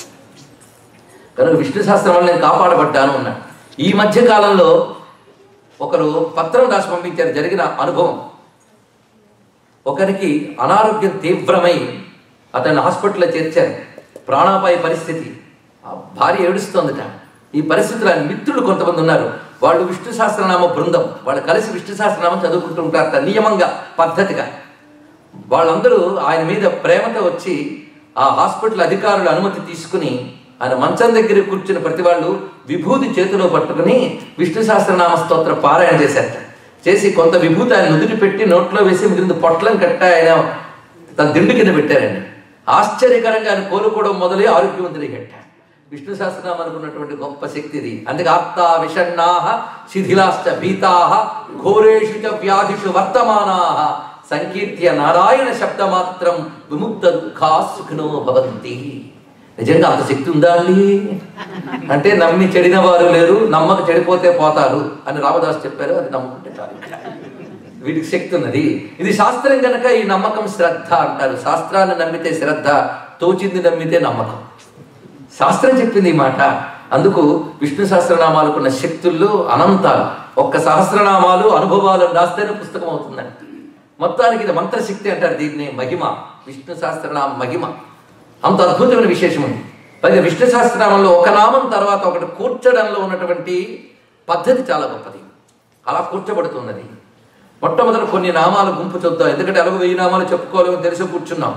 కనుక విష్ణు సహస్రం వల్ల నేను కాపాడబడ్డాను అన్నాడు. ఈ మధ్య కాలంలో ఒకరు పత్రం రాసి పంపించారు, జరిగిన అనుభవం. ఒకరికి అనారోగ్యం తీవ్రమై అతన్ని హాస్పిటల్లో చేర్చారు. ప్రాణాపాయ పరిస్థితి, ఆ భార్య ఏడుస్తోందట. ఈ పరిస్థితులు ఆయన మిత్రులు కొంతమంది ఉన్నారు, వాళ్ళు విష్ణు సహస్రనామ బృందం, వాళ్ళు కలిసి విష్ణు సహస్రనామం చదువుకుంటూ ఉంటారట నియమంగా, పద్ధతిగా. వాళ్ళందరూ ఆయన మీద ప్రేమతో వచ్చి ఆ హాస్పిటల్ అధికారుల అనుమతి తీసుకుని ఆయన మంచం దగ్గర కూర్చుని ప్రతి వాళ్ళు విభూతి చేతిలో పట్టుకుని విష్ణు సహస్రనామ స్తోత్ర పారాయణ చేశారట. చేసి కొంత విభూతి ఆయన నుదుటి పెట్టి నోట్లో వేసి మిగిలిన పొట్లం కట్ట ఆయన తన దిండు కింద పెట్టారండి. ఆశ్చర్యకరంగా ఆయన కోలుకోవడం మొదలై ఆరోగ్యవంతుడిగట్ట. విష్ణు సహస్రనామానికి ఉన్నటువంటి గొప్ప శక్తి ఇది. అందుకే ఆర్తా విషణ్ణాః శిథిలాశ్చ భీతాః ఘోరేషు చ వ్యాధిషు వర్తమానాః సంకీర్త్య నారాయణ శబ్దమాత్రం విముక్త దుఃఖా సుఖినో భవంతి. నిజంగా అంత శక్తి ఉందా అండి అంటే నమ్మి చెడిన వారు లేరు, నమ్మక చెడిపోతే పోతారు అని రామదాసు చెప్పారు. అది నమ్ముకుంటే చాలు, వీటికి శక్తి ఉన్నది. ఇది శాస్త్రం కనుక ఈ నమ్మకం శ్రద్ధ అంటారు. శాస్త్రాన్ని నమ్మితే శ్రద్ధ, తోచింది నమ్మితే నమ్మకం. శాస్త్రం చెప్పింది ఈ మాట. అందుకు విష్ణు సహస్రనామాలకున్న శక్తుల్లో అనంతాలు. ఒక్క సహస్రనామాలు అనుభవాలు రాస్తేనే పుస్తకం అవుతుందండి. మొత్తానికి ఇది మంత్రశక్తి అంటారు దీన్ని. మహిమ, విష్ణు సహస్రనామ మహిమ అంత అద్భుతమైన విశేషం ఉంది. పైగా విష్ణు సహస్రనామంలో ఒక నామం తర్వాత ఒకటి కూర్చడంలో ఉన్నటువంటి పద్ధతి చాలా గొప్పది. అలా కూర్చబడుతున్నది. మొట్టమొదటి కొన్ని నామాలు గుంపు చూద్దాం, ఎందుకంటే అలాగే 1000 నామాలు చెప్పుకోవాలని తెలిసి కూర్చున్నాం.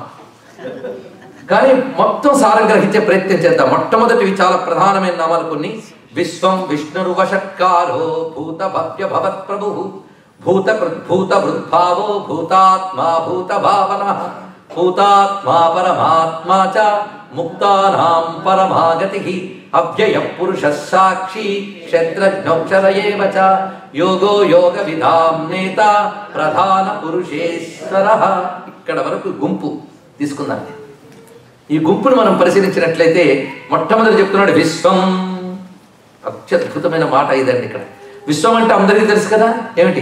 కానీ మొత్తం సారం గ్రహించే ప్రయత్నం చేద్దాం. మొట్టమొదటివి చాలా ప్రధానమైన నామాలు కొన్ని. విశ్వం విష్ణురువషట్కారో భూత భవ్య భవత్ ప్రభు భూత భూత భృద్భావో భూతాత్మా భూత భావన భూతాత్మా పరమాత్మా చ ముక్తానాం పరమాగతి అవ్యయ పురుష సాక్షి క్షేత్రజ్ఞోక్షర ఏవ చ యోగో యోగ విధాం నేత ప్రధాన పురుషేశ్వర. ఇక్కడ వరకు గుంపు తీసుకుందాం. ఈ గుంపును మనం పరిశీలించినట్లయితే మొట్టమొదటి చెప్తున్నాడు విశ్వం. అత్యద్భుతమైన మాట ఇదండి. ఇక్కడ విశ్వం అంటే అందరికీ తెలుసు కదా, ఏమిటి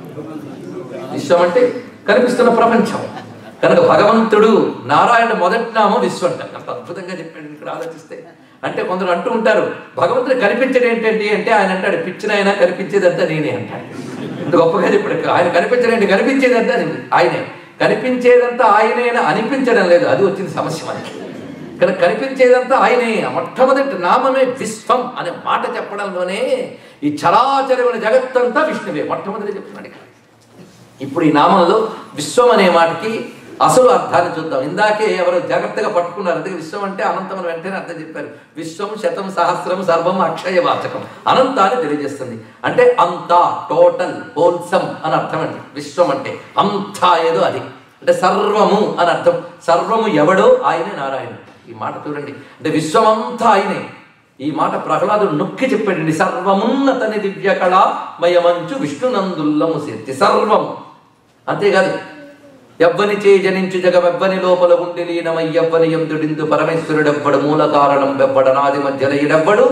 విశ్వం అంటే? కనిపిస్తున్న ప్రపంచం. కనుక భగవంతుడు నారాయణ మొదటి నామం విశ్వం అంటారు. అంత అద్భుతంగా చెప్పాడు ఇక్కడ ఆలోచిస్తే. అంటే కొందరు అంటూ ఉంటారు భగవంతుడు కనిపించడం ఏంటండి అంటే, ఆయన అంటాడు పిచ్చినైనా కనిపించేదంతా నేనే అంటాడు. ఇంత గొప్పగా చెప్పాడు. ఆయన కనిపించడం ఏంటి? కనిపించేదంతా ఆయనే. కనిపించేదంతా ఆయనే అనిపించడం లేదు, అది వచ్చింది సమస్య మనకి. కనుక కనిపించేదంతా ఆయనే. మొట్టమొదటి నామమే విశ్వం అనే మాట చెప్పడంలోనే ఈ చరాచరమైన జగత్తంతా విష్ణువే మొట్టమొదటి చెప్తున్నాడు ఇక్కడ. ఇప్పుడు ఈ నామంలో విశ్వం అనే మాటకి అసలు అర్థాన్ని చూద్దాం. ఇందాకే ఎవరు జాగ్రత్తగా పట్టుకున్నారు. అందుకే విశ్వం అంటే అనంతమని వెంటనే అర్థం చెప్పారు. విశ్వం శతం సహస్రం సర్వం అక్షయవాచకం, అనంతాన్ని తెలియజేస్తుంది. అంటే అంతా, టోటల్, హోల్సమ్ అని అర్థం అండి. విశ్వం అంటే అంతా ఏదో అది, అంటే సర్వము అని అర్థం. సర్వము ఎవడో ఆయనే నారాయణుడు. ఈ మాట చూడండి, అంటే విశ్వమంతా ఆయనే. ఈ మాట ప్రహ్లాదుడు నొక్కి చెప్పాడండి. సర్వమున్నతని దివ్య కళా మయమంచు విష్ణునందుల్లము శక్తి సర్వం. అంతేకాదు, ఎవ్వని చే జనించు జగమెవ్వని లోపల ఉండి లీనమయ్యవ్వని ఎందుడిందు పరమేశ్వరుడెవ్వడు మూల కారణం వెవ్వడనాది మధ్యలయుడెవ్వడు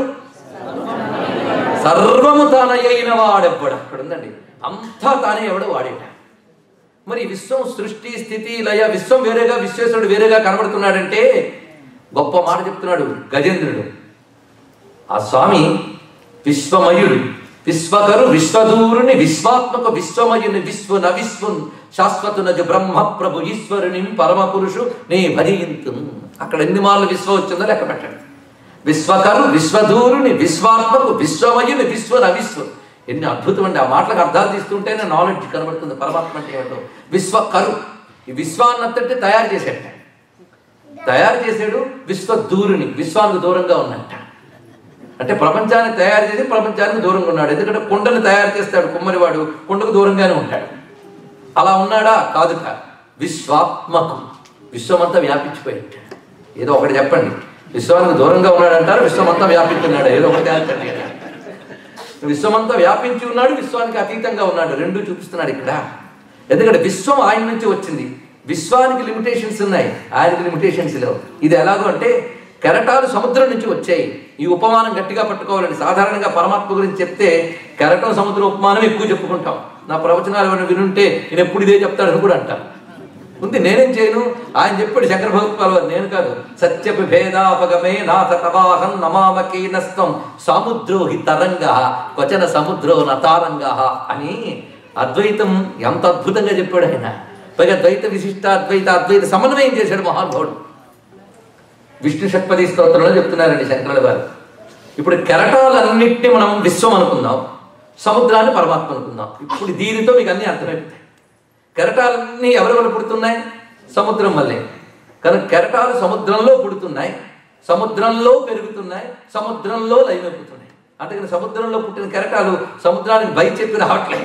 సర్వము తానయ్యిన వాడెవ్వడు. అక్కడ ఉందండి, అంతా తానే ఎవడు వాడేట. మరి విశ్వం సృష్టి స్థితి లయ, విశ్వం వేరేగా విశ్వేశ్వరుడు వేరేగా కనబడుతున్నాడంటే గొప్ప మాట చెప్తున్నాడు గజేంద్రుడు. ఆ స్వామి విశ్వమయుడు, విశ్వకరు, విశ్వదూరుని, విశ్వాత్మక, విశ్వమయుని, విశ్వ నవిశ్వం శాశ్వతునజు బ్రహ్మ ప్రభు ఈశ్వరుని పరమ పురుషు నే భజయింతు. అక్కడ ఎన్ని మార్లు విశ్వ వచ్చిందో లెక్క పెట్టండి. విశ్వకరు, విశ్వదూరుని, విశ్వాత్మకు, విశ్వమయుని, విశ్వ నవిశ్వం. ఎన్ని అద్భుతం అండి. ఆ మాటలకు అర్థాలు తీస్తుంటేనే నాలెడ్జ్ కనబడుతుంది. పరమాత్మ అంటే ఏమిటో. విశ్వకరు, ఈ విశ్వాన్నంతటి తయారు చేసేట, తయారు చేసాడు. విశ్వదూరుని, విశ్వానికి దూరంగా ఉన్నట్ట. అంటే ప్రపంచాన్ని తయారు చేసి ప్రపంచానికి దూరంగా ఉన్నాడు. ఎందుకంటే కుండను తయారు చేస్తాడు కుమ్మరివాడు, కుండకు దూరంగానే ఉంటాడు. అలా ఉన్నాడా? కాదుట. విశ్వాత్మకు, విశ్వమంతా వ్యాపించిపోయాడు. ఏదో ఒకటి చెప్పండి. విశ్వానికి దూరంగా ఉన్నాడంటారు, విశ్వమంతా వ్యాపించున్నాడు. ఏదో ఒకటి అంటాడు. విశ్వమంతా వ్యాపించి ఉన్నాడు, విశ్వానికి అతీతంగా ఉన్నాడు. రెండు చూపిస్తున్నాడు ఇక్కడ. ఎందుకంటే విశ్వం ఆయన నుంచి వచ్చింది. విశ్వానికి లిమిటేషన్స్ ఉన్నాయి, ఆయనకి లిమిటేషన్స్ లేవు. ఇది ఎలాగో అంటే కెరటాలు సముద్రం నుంచి వచ్చాయి. ఈ ఉపమానం గట్టిగా పట్టుకోవాలండి. సాధారణంగా పరమాత్మ గురించి చెప్తే కెరటం సముద్రం ఉపమానం ఎక్కువ చెప్పుకుంటాం. నా ప్రవచనాలు ఏమైనా వినుంటే నేను ఎప్పుడు ఇదే చెప్తాడని కూడా అంటాను. ఉంది, నేనేం చేయను. ఆయన చెప్పాడు శంకర భగవత్పాల్ వారు, నేను కాదు. సత్యపి భేదాపగమే నాథ తవాహం నమామకీనస్తం సాముద్రోహి తరంగ క్వచన సముద్రో నతారంగ అని అద్వైతం ఎంత అద్భుతంగా చెప్పాడు ఆయన. పైగా ద్వైత విశిష్ట అద్వైత సమన్వయం చేశాడు మహానుభావుడు. విష్ణు షట్పది స్తోత్రంలో చెప్తున్నారండి శంకరుల వారు. ఇప్పుడు కెరటాలన్నింటినీ మనం విశ్వం అనుకుందాం, సముద్రాన్ని పరమాత్మ అనుకుందాం. ఇప్పుడు దీనితో మీకు అన్నీ అర్థమైపోతాయి. కెరటాలన్నీ ఎవరి వల్ల పుడుతున్నాయి? సముద్రం వల్లే. కనుక కెరటాలు సముద్రంలో పుడుతున్నాయి, సముద్రంలో పెరుగుతున్నాయి, సముద్రంలో లయమైపోతున్నాయి. అందుకని సముద్రంలో పుట్టిన కెరటాలు సముద్రానికి బయట చెప్పిన హాట్లే,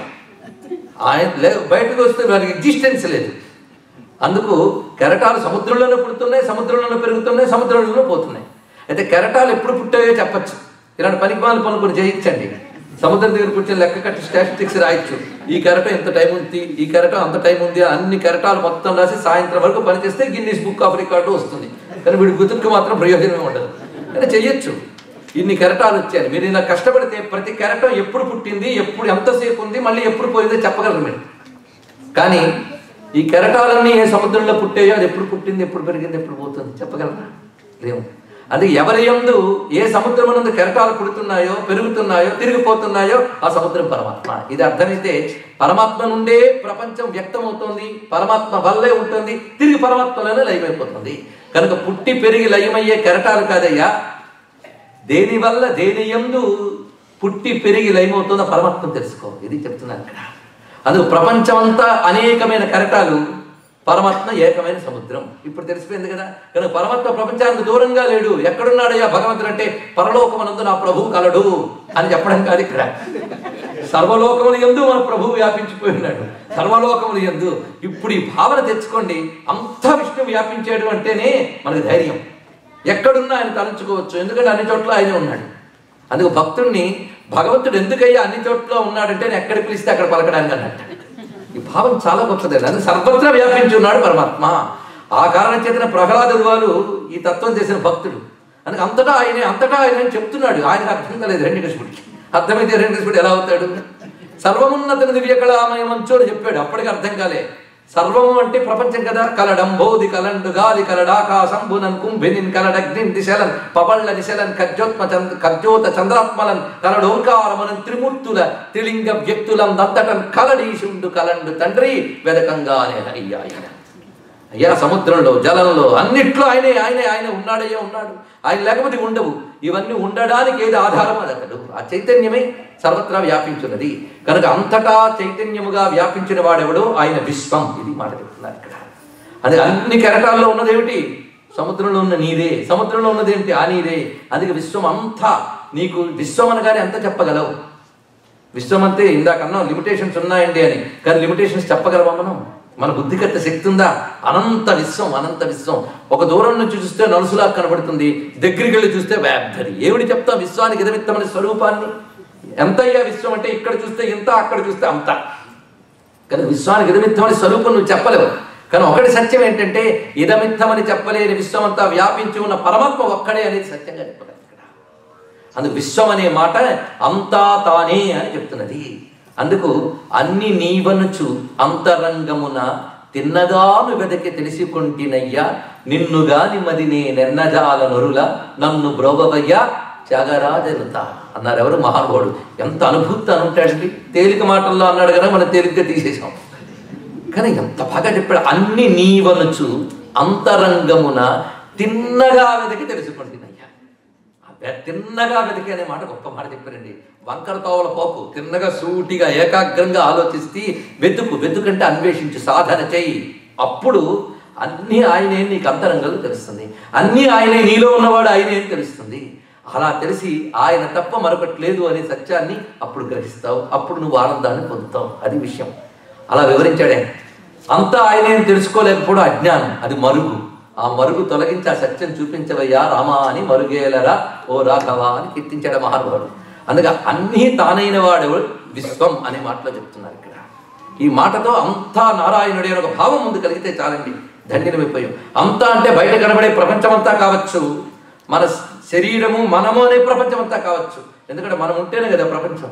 ఆయన బయటకు వస్తే వారికి ఎగ్జిస్టెన్స్ లేదు. అందుకు కెరటాలు సముద్రంలోనే పుడుతున్నాయి, సముద్రంలోనే పెరుగుతున్నాయి, సముద్రంలోనే పోతున్నాయి. అయితే కెరటాలు ఎప్పుడు పుట్టాయో చెప్పచ్చు. ఇలాంటి పనికిమాల పనులు కూడా చేయించండి. సముద్రం దగ్గర కూర్చొని లెక్క కట్టి స్టాటిస్టిక్స్ రాయొచ్చు. ఈ కెరటం ఎంత టైం ఉంది, ఈ కెరటం అంత టైం ఉంది, అన్ని కెరటాలు మొత్తం రాసి సాయంత్రం వరకు పనిచేస్తే గిన్నీస్ బుక్ ఆఫ్ రికార్డు వస్తుంది. కానీ వీడి గుర్తుకు మాత్రం ప్రయోజనమే ఉండదు. కానీ చెయ్యొచ్చు. ఇన్ని కెరటాలు వచ్చాయి. మీరు ఇలా కష్టపడితే ప్రతి కెరటం ఎప్పుడు పుట్టింది, ఎప్పుడు ఎంతసేపు ఉంది, మళ్ళీ ఎప్పుడు పోయిందో చెప్పగలరు మీరు. కానీ ఈ కెరటాలన్నీ ఏ సముద్రంలో పుట్టాయో అది ఎప్పుడు పుట్టింది, ఎప్పుడు పెరిగింది, ఎప్పుడు పోతుంది చెప్పగలరా? లేవు. అది ఎవరి యందు ఏ సముద్రమునందు కెరటాలు పుడుతున్నాయో, పెరుగుతున్నాయో, తిరిగిపోతున్నాయో ఆ సముద్రం పరమాత్మ. ఇది అర్థమైతే పరమాత్మ నుండే ప్రపంచం వ్యక్తమవుతుంది, పరమాత్మ వల్లే ఉంటుంది, తిరిగి పరమాత్మలోనే లయమైపోతుంది. కనుక పుట్టి పెరిగి లయమయ్యే కెరటాలు కాదయ్యా, దేని వల్ల దేని యందు పుట్టి పెరిగి లయమవుతుందో పరమాత్మ తెలుసుకో. ఇది చెప్తున్నారు ఇక్కడ. అందుకు ప్రపంచం అంతా అనేకమైన కెరటాలు, పరమాత్మ ఏకమైన సముద్రం. ఇప్పుడు తెలిసిపోయింది కదా. కనుక పరమాత్మ ప్రపంచానికి దూరంగా లేడు. ఎక్కడున్నాడయ్యా భగవంతుడు అంటే పరలోకమునందు నా ప్రభువు కలడు అని చెప్పడం కాదు ఇక్కడ. సర్వలోకముల యందు మన ప్రభువు వ్యాపించిపోయి ఉన్నాడు. సర్వలోకముల యందు. ఇప్పుడు ఈ భావన తెచ్చుకోండి. అంతా విష్ణు వ్యాపించాడు అంటేనే మనకు ధైర్యం. ఎక్కడున్నా ఆయన తలంచుకోవచ్చు. ఎందుకంటే అన్ని చోట్ల ఆయనే ఉన్నాడు. అందుకు భక్తుడిని భగవంతుడు ఎందుకయ్యా అన్ని చోట్ల ఉన్నాడంటే ఎక్కడ పిలిస్తే అక్కడ పలకడానికి అన్నట్టు. ఈ భావం చాలా గొప్పది. అది సర్వత్రా వ్యాపించి ఉన్నాడు పరమాత్మ. ఆ కారణం చేతన ప్రహ్లాదుడు వారు ఈ తత్వం చేసిన భక్తుడు. అందుకే అంతటా ఆయనే అని చెప్తున్నాడు. ఆయనకు అర్థం కాలేదు హిరణ్యకశిపుడికి. అర్థమైతే హిరణ్యకశిపుడు ఎలా అవుతాడు? సర్వమున్నతని దివ్యకళామయమంచు అని చెప్పాడు. అప్పటికి అర్థం కాలే. సర్వము అంటే ప్రపంచం కదా. కలడంబోది కలండు గాలి కలడాకాశంబునన్ కుంభినిన్ కలడగ్నిన్ దిశలన్ పవళ్ళ దిశలన్ కజ్జోత చంద్రాత్మలన్ కలడోంకారమనం త్రిమూర్తుల త్రిలింగ వ్యక్తులం దంతటన్ కలడీశుండు కలండు తండ్రి వెదకంగానే అయ్యా సముద్రంలో, జలంలో, అన్నిట్లో ఆయన ఉన్నాడయ్యా ఉన్నాడు. ఆయన లేకపోతే ఉండవు. ఇవన్నీ ఉండడానికి ఏది ఆధారం? అది అతడు. ఆ చైతన్యమే సర్వత్రా వ్యాపించున్నది. కనుక అంతటా చైతన్యముగా వ్యాపించిన వాడెవడో ఆయన విశ్వం. ఇది మాట చెప్తున్నారు ఇక్కడ. అది అన్ని కెరటాల్లో ఉన్నదేమిటి? సముద్రంలో ఉన్న నీరే. సముద్రంలో ఉన్నదేమిటి? ఆ నీరే. అందుకే విశ్వం అంతా. నీకు విశ్వం అనగానే ఎంత చెప్పగలవు? విశ్వం అంతే ఇందాకన్నా లిమిటేషన్స్ ఉన్నాయండి అని. కానీ లిమిటేషన్స్ చెప్పగలవా మనం? మన బుద్ధికత్త శక్తి ఉందా? అనంత విశ్వం, అనంత విశ్వం. ఒక దూరం నుంచి చూస్తే నలుసులా కనబడుతుంది, దగ్గరికి వెళ్ళి చూస్తే వ్యాప్తది. ఏమిటి చెప్తా విశ్వానికి ఇదమిత్తమని స్వరూపాన్ని? ఎంతయ్యా విశ్వం అంటే ఇక్కడ చూస్తే ఇంత, అక్కడ చూస్తే అంత. కానీ విశ్వానికి ఇదమిత్తమని స్వరూపం నువ్వు చెప్పలేవు. కానీ ఒకటి సత్యం ఏంటంటే ఇదమిత్తమని చెప్పలేని విశ్వం అంతా వ్యాపించి ఉన్న పరమాత్మ ఒక్కడే అనేది సత్యంగా చెప్పగలరు ఇక్కడ. అందుకు విశ్వం అనే మాట అంతా తానే అని చెప్తున్నది. అందుకు అన్ని నీవనుచు అంతరంగమున తిన్నగాను వెదకి తెలిసికొంటినయ్యా నిన్నుగాని మదినే నెన్నజాల నొరుల నన్ను బ్రోవయ్యా త్యాగరాజనుత అన్నారు. ఎవరు? మహానుభావుడు. ఎంత అనుభూతి అని ఉంటాడండి. తేలిక మాటల్లో అన్నాడు కదా, మనం తేలికగా తీసేసాం. కానీ ఎంత బాగా చెప్పాడు. అన్ని నీవనుచు అంతరంగమున తిన్నగా వెదకి తెలుసుకుంటున్నయ్యా. తిన్నగా వెతికి అనే మాట గొప్ప మాట చెప్పారండి. వంకర తోవల పోకు. తిన్నగా సూటిగా ఏకాగ్రంగా ఆలోచిస్తే వెతుకంటే అన్వేషించి సాధన చెయ్యి. అప్పుడు అన్నీ ఆయనే నీకు అంతరంగంలో తెలుస్తుంది. అన్నీ ఆయనే, నీలో ఉన్నవాడు ఆయనే అని తెలుస్తుంది. అలా తెలిసి ఆయన తప్ప మరొకటి లేదు అనే సత్యాన్ని అప్పుడు గ్రహిస్తావు. అప్పుడు నువ్వు ఆనందాన్ని పొందుతావు. అది విషయం. అలా వివరించాడే. అంతా ఆయనే అని తెలుసుకోలేకపోవడం అజ్ఞానం, అది మరుగు. ఆ మరుగు తొలగించి ఆ సత్యం చూపించవయ్యా రామా అని మరుగేలరా ఓ రాఘవ అని కీర్తించాడు మహానుభావుడు. అందుకే అన్నీ తానైన వాడెవడు విశ్వం అనే మాటలో చెప్తున్నారు ఇక్కడ. ఈ మాటతో అంతా నారాయణుడే ఒక భావం ముందు కలిగితే చాలండి, ధన్యమైపోయాం. అంతా అంటే బయట కనబడే ప్రపంచమంతా కావచ్చు, మన శరీరము మనము అనే ప్రపంచమంతా కావచ్చు. ఎందుకంటే మనం ఉంటేనే కదా ప్రపంచం.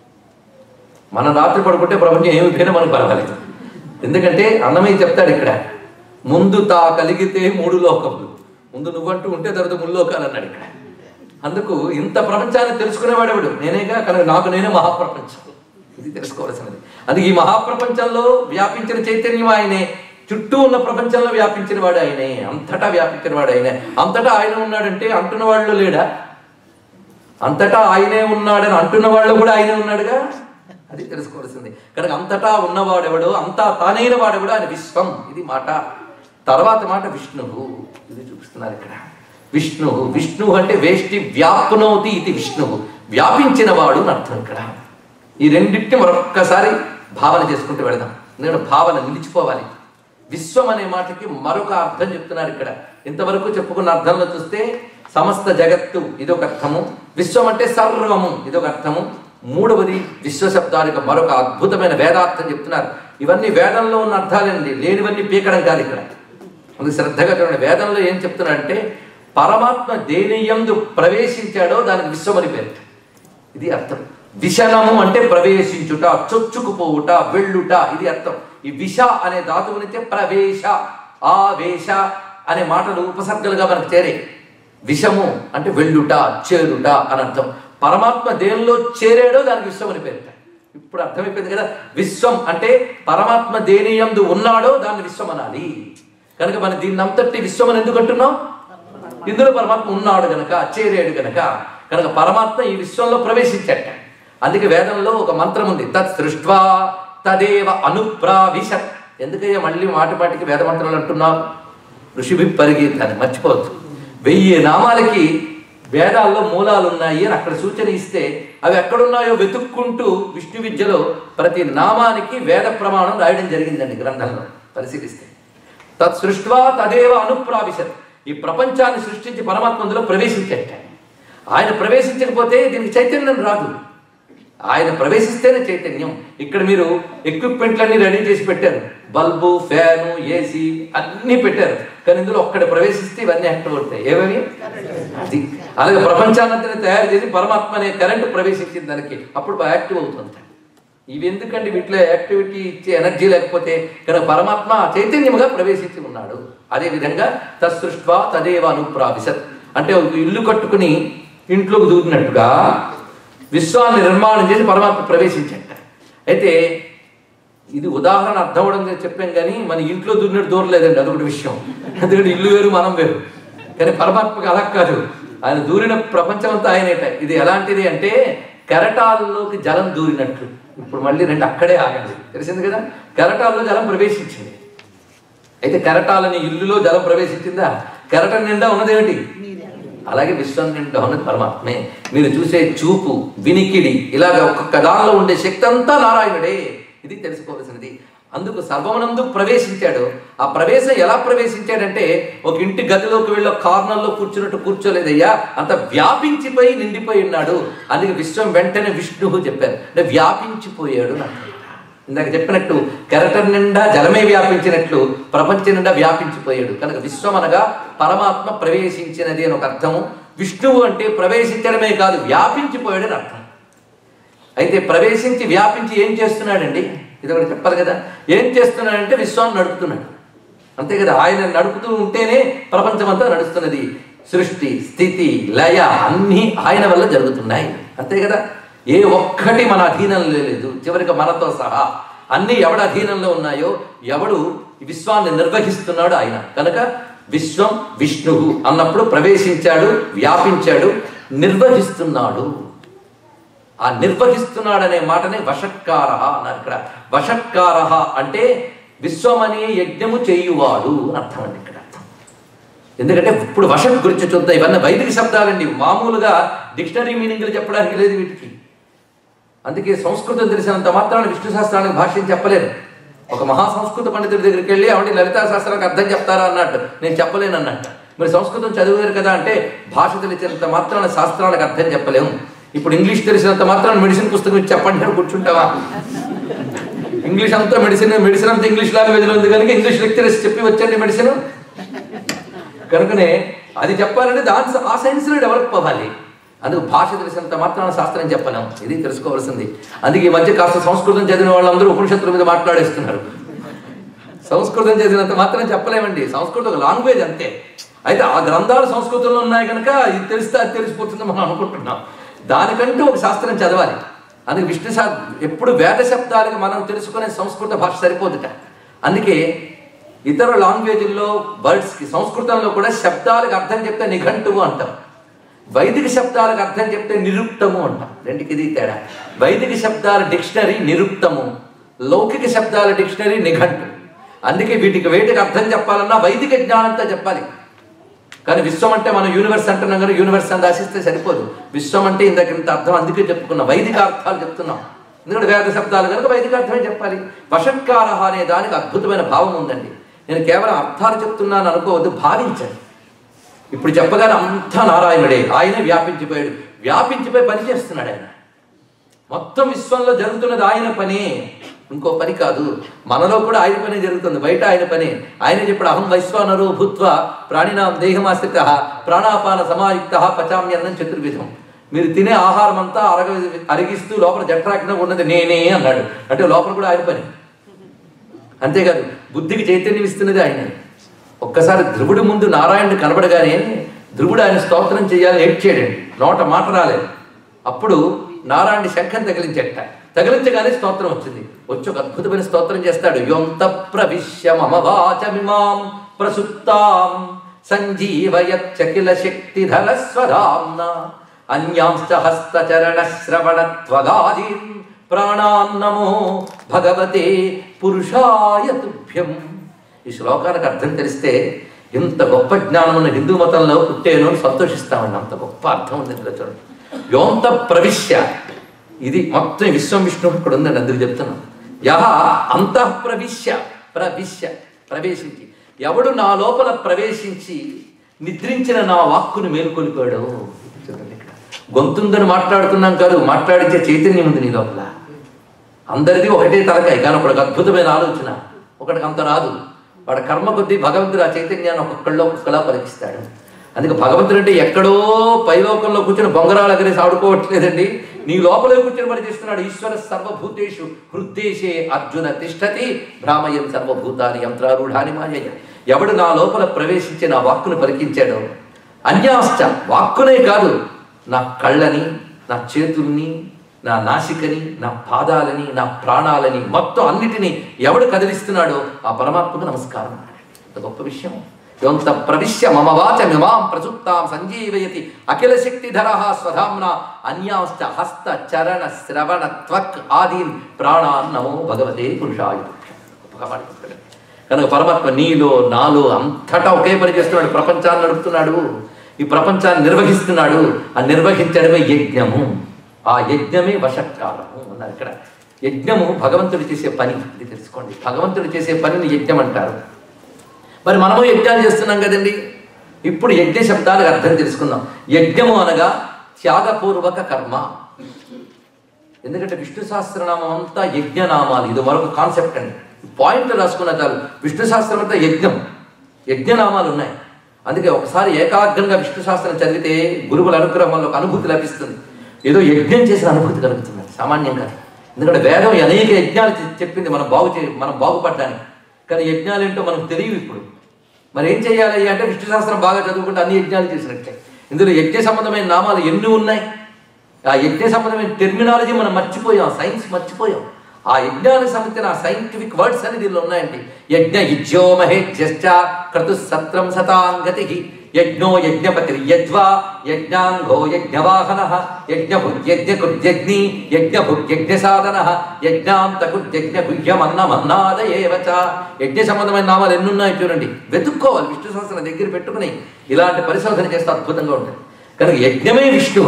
మనం రాత్రి పడుకుంటే ప్రపంచం ఏమి పోయినా మనకు పర్వాలేదు. ఎందుకంటే అన్నమయ్య చెప్తాడు ఇక్కడ, ముందు తా కలిగితే 3 లోకములు. ముందు నువ్వంటూ ఉంటే తర్వాత 3 లోకాలు అన్నాడు ఇక్కడ. అందుకు ఇంత ప్రపంచాన్ని తెలుసుకునేవాడేవాడు నేనేగా. కనుక నాకు నేనే మహాప్రపంచం. ఇది తెలుసుకోవాల్సినది. అందుకే ఈ మహాప్రపంచంలో వ్యాపించిన చైతన్యం ఆయనే. చుట్టూ ఉన్న ప్రపంచంలో వ్యాపించిన వాడు ఆయనే, అంతటా వ్యాపించిన వాడు ఆయనే. అంతటా ఆయన ఉన్నాడంటే అంటున్న వాళ్ళు లేడా? అంతటా ఆయనే ఉన్నాడని అంటున్న వాళ్ళు కూడా ఆయనే ఉన్నాడుగా, అది తెలుసుకోవాల్సింది. కనుక అంతటా ఉన్నవాడెవడు, అంతా తానైన వాడెవడు, ఆయన విశ్వం, ఇది మాట. తర్వాత మాట విష్ణువు, ఇది చూపిస్తున్నారు ఇక్కడ. విష్ణువు, విష్ణువు అంటే వేష్టి వ్యాప్నోతి ఇది విష్ణువు, వ్యాపించిన వాడు అని అర్థం ఇక్కడ. ఈ రెండింటిని మరొక్కసారి భావన చేసుకుంటూ వెళదాం. ఎందుకంటే భావన నిలిచిపోవాలి. విశ్వం అనే మాటకి మరొక అర్థం చెప్తున్నారు ఇక్కడ. ఇంతవరకు చెప్పుకున్న అర్థంలో చూస్తే సమస్త జగత్తు ఇదొక అర్థము, విశ్వం అంటే సర్వము ఇదొక అర్థము, మూడవది విశ్వశబ్దానికి మరొక అద్భుతమైన వేదార్థం చెప్తున్నారు. ఇవన్నీ వేదంలో ఉన్న అర్థాలండి, లేనివన్నీ పీకడం కాదు ఇక్కడ. అందుకు శ్రద్ధగా చూడండి. వేదంలో ఏం చెప్తున్నాడంటే పరమాత్మ దేని యందు ప్రవేశించాడో దానికి విశ్వం అని పేరు, ఇది అర్థం. విశనము అంటే ప్రవేశించుట, చొచ్చుకుపోవుట, వెళ్ళుట, ఇది అర్థం. ఈ విష అనే ధాతువు నుంచే ప్రవేశ, ఆవేశ అనే మాటలు ఉపసర్గలుగా మనకు చేరే. విషము అంటే వెళ్ళుట, చేరుట అని అర్థం. పరమాత్మ దేనిలో చేరాడో దానికి విశ్వం అని పేరుట. ఇప్పుడు అర్థమైపోయింది కదా. విశ్వం అంటే పరమాత్మ దేని యందు ఉన్నాడో దాన్ని విశ్వం అనాలి. కనుక మనం దీన్ని అంతటి విశ్వం అని ఎందుకు అంటున్నాం? ఇందులో పరమాత్మ ఉన్నాడు గనక, చేరాడు గనక. కనుక పరమాత్మ ఈ విశ్వంలో ప్రవేశించట. అందుకే వేదంలో ఒక మంత్రం ఉంది, తత్ సృష్ట్వా తదేవ అనుప్రావిశత్. ఎందుకయ్యా మళ్ళీ మాటి మాటికి వేద మంత్రాలు అంటున్నావు? ఋషిభి పరిగీతాన్ని మర్చిపోవచ్చు. 1000 నామాలకి వేదాల్లో మూలాలు ఉన్నాయి అని అక్కడ సూచన ఇస్తే అవి ఎక్కడున్నాయో వెతుక్కుంటూ విష్ణు విద్యలో ప్రతి నామానికి వేద ప్రమాణం రాయడం జరిగిందండి గ్రంథంలో పరిశీలిస్తే. తత్ సృష్ట్వా తదేవ అనుప్రావిశత్. ఈ ప్రపంచాన్ని సృష్టించి పరమాత్మ అందులో ప్రవేశించట. ఆయన ప్రవేశించకపోతే దీనికి చైతన్యం రాదు. ఆయన ప్రవేశిస్తేనే చైతన్యం. ఇక్కడ మీరు ఎక్విప్మెంట్లన్నీ రెడీ చేసి పెట్టారు, బల్బు, ఫ్యాను, ఏసీ అన్నీ పెట్టారు, కానీ ఇందులో ఒక్కడ ప్రవేశిస్తే ఇవన్నీ యాక్టివ్ అవుతాయి. ఏమవి? అది అలాగే ప్రపంచాన్నంతా తయారు చేసి పరమాత్మ అనే కరెంటు ప్రవేశించింది దానికి, అప్పుడు యాక్టివ్ అవుతుంది. ఇవి ఎందుకండి? వీటిలో యాక్టివిటీ ఇచ్చే ఎనర్జీ లేకపోతే, కనుక పరమాత్మ చైతన్యముగా ప్రవేశించి ఉన్నాడు. అదేవిధంగా తత్సృష్ట్వా తదేవ అనుప్రావిశత్ అంటే ఇల్లు కట్టుకుని ఇంట్లోకి దూరినట్టుగా విశ్వాన్ని నిర్మాణం చేసి పరమాత్మ ప్రవేశించట. అయితే ఇది ఉదాహరణ అర్థం అవడం చెప్పాం, కానీ మన ఇంట్లో దూరినట్టు దూరలేదండి, అదొకటి విషయం. ఎందుకంటే ఇల్లు వేరు, మనం వేరు. కానీ పరమాత్మకి అలా కాదు, ఆయన దూరిన ప్రపంచం అంతా ఆయనేట. ఇది ఎలాంటిది అంటే కెరటాల్లోకి జలం దూరినట్లు. ఇప్పుడు మళ్ళీ రెండు అక్కడే ఆగండి, తెలిసింది కదా. కెరటాల్లో జలం ప్రవేశించింది. అయితే కెరటాలని ఇల్లులో జలం ప్రవేశించిందా? కెరటం నిండా ఉన్నదేమిటి? అలాగే విశ్వం నిండా ఉన్నది పరమాత్మే. మీరు చూసే చూపు, వినికిడి, ఇలాగ ఒక్కొక్క దానిలో ఉండే శక్తి అంతా నారాయణుడే, ఇది తెలుసుకోవాల్సినది. అందుకు సర్వమునందు ప్రవేశించాడు. ఆ ప్రవేశం ఎలా ప్రవేశించాడంటే ఒక ఇంటి గదిలోకి వెళ్ళి కార్నర్లో కూర్చున్నట్టు కూర్చోలేదయ్యా, అంత వ్యాపించిపోయి నిండిపోయి ఉన్నాడు. అందుకే విశ్వం వెంటనే విష్ణువు చెప్పారు, అంటే వ్యాపించిపోయాడు. ఇందాక చెప్పినట్టు కెరటం నిండా జలమే వ్యాపించినట్లు ప్రపంచం నిండా వ్యాపించిపోయాడు. కనుక విశ్వం అనగా పరమాత్మ ప్రవేశించినది అని ఒక అర్థము. విష్ణువు అంటే ప్రవేశించడమే కాదు, వ్యాపించిపోయాడు అని అర్థం. అయితే ప్రవేశించి వ్యాపించి ఏం చేస్తున్నాడండి? ఇది ఒకటి చెప్పాలి కదా. ఏం చేస్తున్నాడంటే విశ్వాన్ని నడుపుతున్నాడు, అంతే కదా. ఆయన నడుపుతూ ఉంటేనే ప్రపంచం అంతా నడుస్తున్నది. సృష్టి, స్థితి, లయ అన్నీ ఆయన వల్ల జరుగుతున్నాయి, అంతే కదా. ఏ ఒక్కటి మన అధీనంలో లేదు, చివరికి మనతో సహా అన్నీ ఎవడి అధీనంలో ఉన్నాయో, ఎవడు విశ్వాన్ని నిర్వహిస్తున్నాడు ఆయన. కనుక విశ్వం విష్ణువు అన్నప్పుడు ప్రవేశించాడు, వ్యాపించాడు, నిర్వహిస్తున్నాడు. ఆ నిర్వహిస్తున్నాడు అనే మాటనే వషట్కార అన్నారు ఇక్కడ. వషట్కార అంటే విశ్వమనే యజ్ఞము చేయువాడు అర్థం అండి ఇక్కడ అర్థం. ఎందుకంటే ఇప్పుడు వషట్ గురించి చూద్దాం. ఇవన్నీ వైదిక శబ్దాలండి, మామూలుగా డిక్షనరీ మీనింగ్లు చెప్పడానికి లేదు వీటికి. అందుకే సంస్కృతం తెలిసినంత మాత్రాన్ని విష్ణు శాస్త్రానికి భాష్యం చెప్పలేను. ఒక మహా సంస్కృత పండితుడి దగ్గరికి వెళ్ళి ఆవిడ లలితా శాస్త్రానికి అర్థం చెప్తారా అన్నట్టు, నేను చెప్పలేను అన్నట్టు. మరి సంస్కృతం చదివారు కదా అంటే భాష తెలిసినంత మాత్రాన శాస్త్రానికి అర్థం చెప్పలేము. ఇప్పుడు ఇంగ్లీష్ తెలిసినంత మాత్రాన మెడిసిన్ పుస్తకం చెప్పండి అని కూర్చుంటావా? ఇంగ్లీష్ అంతా మెడిసిన్ అంతా ఇంగ్లీష్ లాంగ్వేజ్లో ఉంది కనుక ఇంగ్లీష్ లెక్చరర్స్ చెప్పి వచ్చండి మెడిసిన్. కనుకనే అది చెప్పాలంటే దాని ఆ సైన్స్లో డెవలప్ అవ్వాలి. అందుకు భాష తెలిసినంత మాత్రాన శాస్త్రం చెప్పలేము, ఇది తెలుసుకోవాల్సింది. అందుకే ఈ మధ్య కాస్త సంస్కృతం చదివిన వాళ్ళందరూ ఉపనిషత్తుల మీద మాట్లాడేస్తున్నారు. సంస్కృతం చదివినంత మాత్రం చెప్పలేమండి, సంస్కృతం ఒక లాంగ్వేజ్ అంతే. అయితే ఆ గ్రంథాలు సంస్కృతంలో ఉన్నాయి కనుక ఇది తెలిస్తే అది తెలిసిపోతుంది మనం అనుకుంటున్నాం. దానికంటూ ఒక శాస్త్రం చదవాలి. అందుకే విష్ణు ఎప్పుడు వేద శబ్దాలకు మనం తెలుసుకునే సంస్కృత భాష సరిపోదుట. అందుకే ఇతర లాంగ్వేజ్ల్లో వర్డ్స్కి సంస్కృతంలో కూడా శబ్దాలకు అర్థం చెప్తే నిఘంటువు అంటాం, వైదిక శబ్దాలకు అర్థం చెప్తే నిరుక్తము అంటాం. రెండుకి ఇది తేడా. వైదిక శబ్దాల డిక్షనరీ నిరుక్తము, లౌకిక శబ్దాల డిక్షనరీ నిఘంటు. అందుకే వేటికి అర్థం చెప్పాలన్నా వైదిక జ్ఞానంతో చెప్పాలి. కానీ విశ్వం అంటే మనం యూనివర్స్ అంటున్నాం కానీ యూనివర్స్ అని రాసిస్తే సరిపోదు. విశ్వం అంటే ఇంత అర్థం, అందుకే చెప్పుకున్నాం. వైదిక అర్థాలు చెప్తున్నాం, ఎందుకంటే వేద శబ్దాలు కనుక వైదిక అర్థమే చెప్పాలి. వషట్కార అనే దానికి అద్భుతమైన భావం ఉందండి. నేను కేవలం అర్థాలు చెప్తున్నాను అనుకోవద్దు, భావించండి. ఇప్పుడు చెప్పగానే అంతా నారాయణుడే, ఆయనే వ్యాపించిపోయి పని చేస్తున్నాడు. ఆయన మొత్తం విశ్వంలో జరుగుతున్నది ఆయన పనే, ఇంకో పని కాదు. మనలో కూడా ఆయన పనే జరుగుతుంది, బయట ఆయన పనే. ఆయనే చెప్పాడు, అహం వైశ్వానరో భూత్వా ప్రాణినాం దేహమాశ్రిత ప్రాణాపాన సమాయుక్త పచామ్యన్నం చతుర్విధం. మీరు తినే ఆహారం అంతా అరిగిస్తూ లోపల జఠరాగ్నం ఉన్నది నేనే అన్నాడు. అంటే లోపల కూడా ఆయన పని. అంతేకాదు బుద్ధికి చైతన్యం ఇస్తున్నది ఆయన. ఒక్కసారి ధ్రువుడి ముందు నారాయణుడు కనబడగానే ధ్రువుడు ఆయన స్తోత్రం చేయాలని ఏడ్చాడండి, నోట మాట రాలేదు. అప్పుడు నారాయణ శంఖం తగిలించగానే స్తోత్రం వచ్చింది. వచ్చి ఒక అద్భుతమైన స్తోత్రం చేస్తాడు. యోంత ప్రవిశ్య మమ వాచమిమాం ప్రసుప్తాం సంజీవయచ్చకిల శక్తిధర స్వధామ్నా అన్యాంశ్చ హస్తచరణ శ్రవణత్వగాదీన్ ప్రాణాన్నమో భగవతే పురుషాయ తుభ్యం. ఈ శ్లోకానికి అర్థం తెలిస్తే ఇంత గొప్ప జ్ఞానం ఉన్న హిందూ మతంలో పుట్టేను అని సంతోషిస్తామండి. అంత గొప్ప అర్థం ఉంది ఇందులో చూడండి. యోంత ప్రవిశ్య, ఇది మొత్తం విశ్వం విష్ణువు ఇక్కడ ఉందండి. అందుకు చెప్తున్నాం. యహ అంతః ప్రవేశించి, ఎవడు నా లోపల ప్రవేశించి నిద్రించిన నా వాక్కును మేలుకొలిపాడు. చూడండి, ఇక్కడ గొంతుందని మాట్లాడుతున్నాం కాదు, మాట్లాడించే చైతన్యం ఉంది నీ లోపల. అందరిది ఒకటే తలకాయ, కానీ ఒకటికి అద్భుతమైన ఆలోచన, ఒకటికి అంత రాదు. వాడు కర్మ కొద్దీ భగవంతుడు ఆ చైతన్యాన్ని ఒక్కొక్కలా పలికిస్తాడు. అందుకే భగవంతుడు అంటే ఎక్కడో పైలోకంలో కూర్చొని బొంగరాలు ఎగరేసి ఆడుకోవట్లేదండి, నీ లోపలే కూర్చొని పని చేస్తున్నాడు. ఈశ్వర సర్వభూతేషు హృద్దేశే అర్జున తిష్టతి భ్రామయం సర్వభూతాని యంత్రారూఢాని మాయయ్య. ఎవడు నా లోపల ప్రవేశించి నా వాక్కును పలికించాడో, అన్యాశ్చ వాక్కునే కాదు, నా కళ్ళని, నా చేతుల్ని, నా నాసికని, నా పాదాలని, నా ప్రాణాలని, మొత్తం అన్నిటినీ ఎవడు కదిలిస్తున్నాడో ఆ పరమాత్మకు నమస్కారం. అంత గొప్ప విషయం. యోంత ప్రవిశ్య మమ వాచమిమాం ప్రసుప్తాం సంజీవయతి అఖిల శక్తిధరః స్వధామ్నా అన్యాంశ్చ హస్త చరణ శ్రవణ త్వక్ ఆదీన్ ప్రాణాన్ నమో భగవతే పురుషాయ. కనుక పరమాత్మ నీలో నాలో అంతటా ఒకే పని చేస్తున్నాడు. ప్రపంచాన్ని నడుపుతున్నాడు, ఈ ప్రపంచాన్ని నిర్వహిస్తున్నాడు. ఆ నిర్వహించడమే యజ్ఞము. ఆ యజ్ఞమే వషట్కారము అన్నారు ఇక్కడ. యజ్ఞము భగవంతుడు చేసే పని, ఇది తెలుసుకోండి. భగవంతుడు చేసే పనిని యజ్ఞం అంటారు. మరి మనము యజ్ఞాలు చేస్తున్నాం కదండి. ఇప్పుడు యజ్ఞ శబ్దాలకు అర్థం తెలుసుకుందాం. యజ్ఞము అనగా త్యాగపూర్వక కర్మ. ఎందుకంటే విష్ణు సహస్రనామం అంతా యజ్ఞనామాలు. ఇది మరొక కాన్సెప్ట్ అండి. పాయింట్లు రాసుకున్న చాలు. విష్ణు సహస్రం అంతా యజ్ఞనామాలు ఉన్నాయి. అందుకే ఒకసారి ఏకాగ్రంగా విష్ణు సహస్రం చదివితే గురువుల అనుగ్రహం వల్ల ఒక అనుభూతి లభిస్తుంది. ఏదో యజ్ఞం చేసిన అనుభూతి కలుగుతుంది, సామాన్యం కాదు. ఎందుకంటే వేదం అనేక యజ్ఞాలు చెప్పింది మనం బాగుపడడానికి. కానీ యజ్ఞాలు ఏంటో మనకు తెలియదు ఇప్పుడు. మరి ఏం చేయాలి అంటే విష్ణు సహస్రం బాగా చదువుకుంటే అన్ని యజ్ఞాలు చేసినట్లే. ఇందులో యజ్ఞ సంబంధమైన నామాలు ఎన్ని ఉన్నాయి. ఆ యజ్ఞ సంబంధమైన టెర్మినాలజీ మనం మర్చిపోయాం, సైన్స్ మర్చిపోయాం. ఆ యజ్ఞానికి సంబంధించిన సైంటిఫిక్ వర్డ్స్ అని దీనిలో ఉన్నాయండి. యజ్ఞ యుజ్యో మహేజ్యశ్చ క్రతు సత్రం శతాంగతి యజ్ఞో యజ్ఞపతిర్యజ్వా యజ్ఞాంగో యజ్ఞవాహనః యజ్ఞభుజ్యజ్ఞకృజ్యజ్ఞి యజ్ఞభుజ్యజ్ఞసాధనః యజ్ఞాంతకుజ్యజ్ఞగుహ్యమన్నమన్నాదయేవ చ. యజ్ఞ సంబంధమైన నామాలు ఎన్నున్నాయి చూడండి, వెతుక్కోవాలి. విష్ణు సహస్రం దగ్గర పెట్టుకుని ఇలాంటి పరిశోధన చేస్తే అద్భుతంగా ఉంటుంది. కనుక యజ్ఞమే విష్ణు.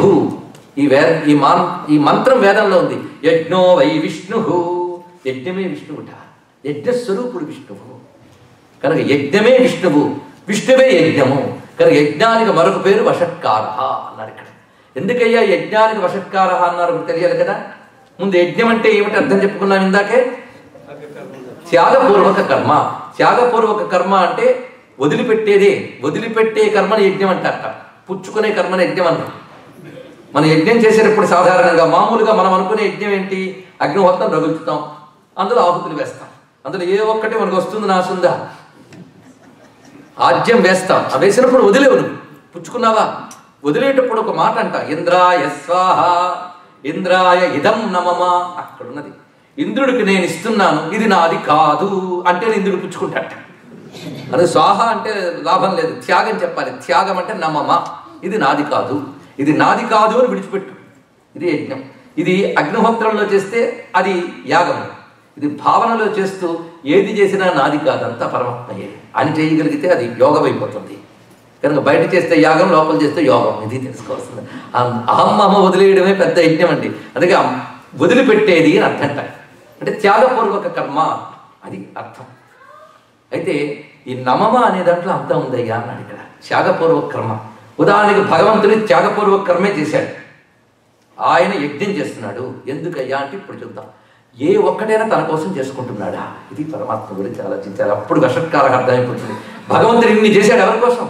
ఈ మంత్రం వేదంలో ఉంది. యజ్ఞో వై విష్ణు, యజ్ఞమే విష్ణువుట. యజ్ఞస్వరూపుడు విష్ణువు. కనుక యజ్ఞమే విష్ణువు, విష్ణువే యజ్ఞము. కనుక యజ్ఞానికి మరొక పేరు వషట్కార అన్నారు ఇక్కడ. ఎందుకయ్యా యజ్ఞానికి వషట్కార అన్నారు తెలియాలి కదా. ముందు యజ్ఞం అంటే ఏమిటి అర్థం చెప్పుకున్నాం ఇందాకే. త్యాగపూర్వక కర్మ. త్యాగపూర్వక కర్మ అంటే వదిలిపెట్టే కర్మని యజ్ఞం అంటారట. పుచ్చుకునే కర్మని యజ్ఞం అంటారు. మనం యజ్ఞం చేసేటప్పుడు సాధారణంగా మామూలుగా మనం అనుకునే యజ్ఞం ఏంటి? అగ్నిహోత్రం రగులుతాం, అందులో ఆహుతులు వేస్తాం. అందులో ఏ ఒక్కటి మనకు వస్తుంది నాసుందా? ఆజ్యం వేస్తాం. ఆ వేసినప్పుడు వదిలేవు, నువ్వు పుచ్చుకున్నావా? వదిలేటప్పుడు ఒక మాట అంట, ఇంద్రాయ స్వాహ ఇంద్రాయ ఇదం నమమ. అక్కడున్నది ఇంద్రుడికి నేను ఇస్తున్నాను, ఇది నాది కాదు అంటే ఇంద్రుడు పుచ్చుకుంటాట. అది స్వాహ అంటే లాభం లేదు, త్యాగం చెప్పాలి. త్యాగం అంటే నమమ, ఇది నాది కాదు, ఇది నాది కాదు అని విడిచిపెట్టు. ఇది యజ్ఞం. ఇది అగ్నిహోత్రంలో చేస్తే అది యాగం. ఇది భావనలో చేస్తూ ఏది చేసినా నాది కాదు, అంతా పరమాత్మయే అని చేయగలిగితే అది యోగం అయిపోతుంది. కనుక బయట చేస్తే యాగం, లోపల చేస్తే యోగం. ఇది తెలుసుకోవాల్సింది. అహం అహం వదిలేయడమే పెద్ద యజ్ఞం అండి. అందుకే వదిలిపెట్టేది అని అర్థంట. అంటే త్యాగపూర్వక కర్మ అది అర్థం. అయితే ఈ నమమ అనే దాంట్లో అంతా ఉందయ్యా అన్నాడు ఇక్కడ. త్యాగపూర్వక కర్మ. ఉదాహరణకి భగవంతుడి త్యాగపూర్వక కర్మే చేశాడు. ఆయన యజ్ఞం చేస్తున్నాడు. ఎందుకయ్యా అంటే ఇప్పుడు చూద్దాం. ఏ ఒక్కటైనా తన కోసం చేసుకుంటున్నాడా? ఇది పరమాత్మ గురించి ఆలోచించాలి. అప్పుడు వషట్కారకు అర్థమైపోతుంది. భగవంతుడు ఇన్ని చేశాడు ఎవరి కోసం?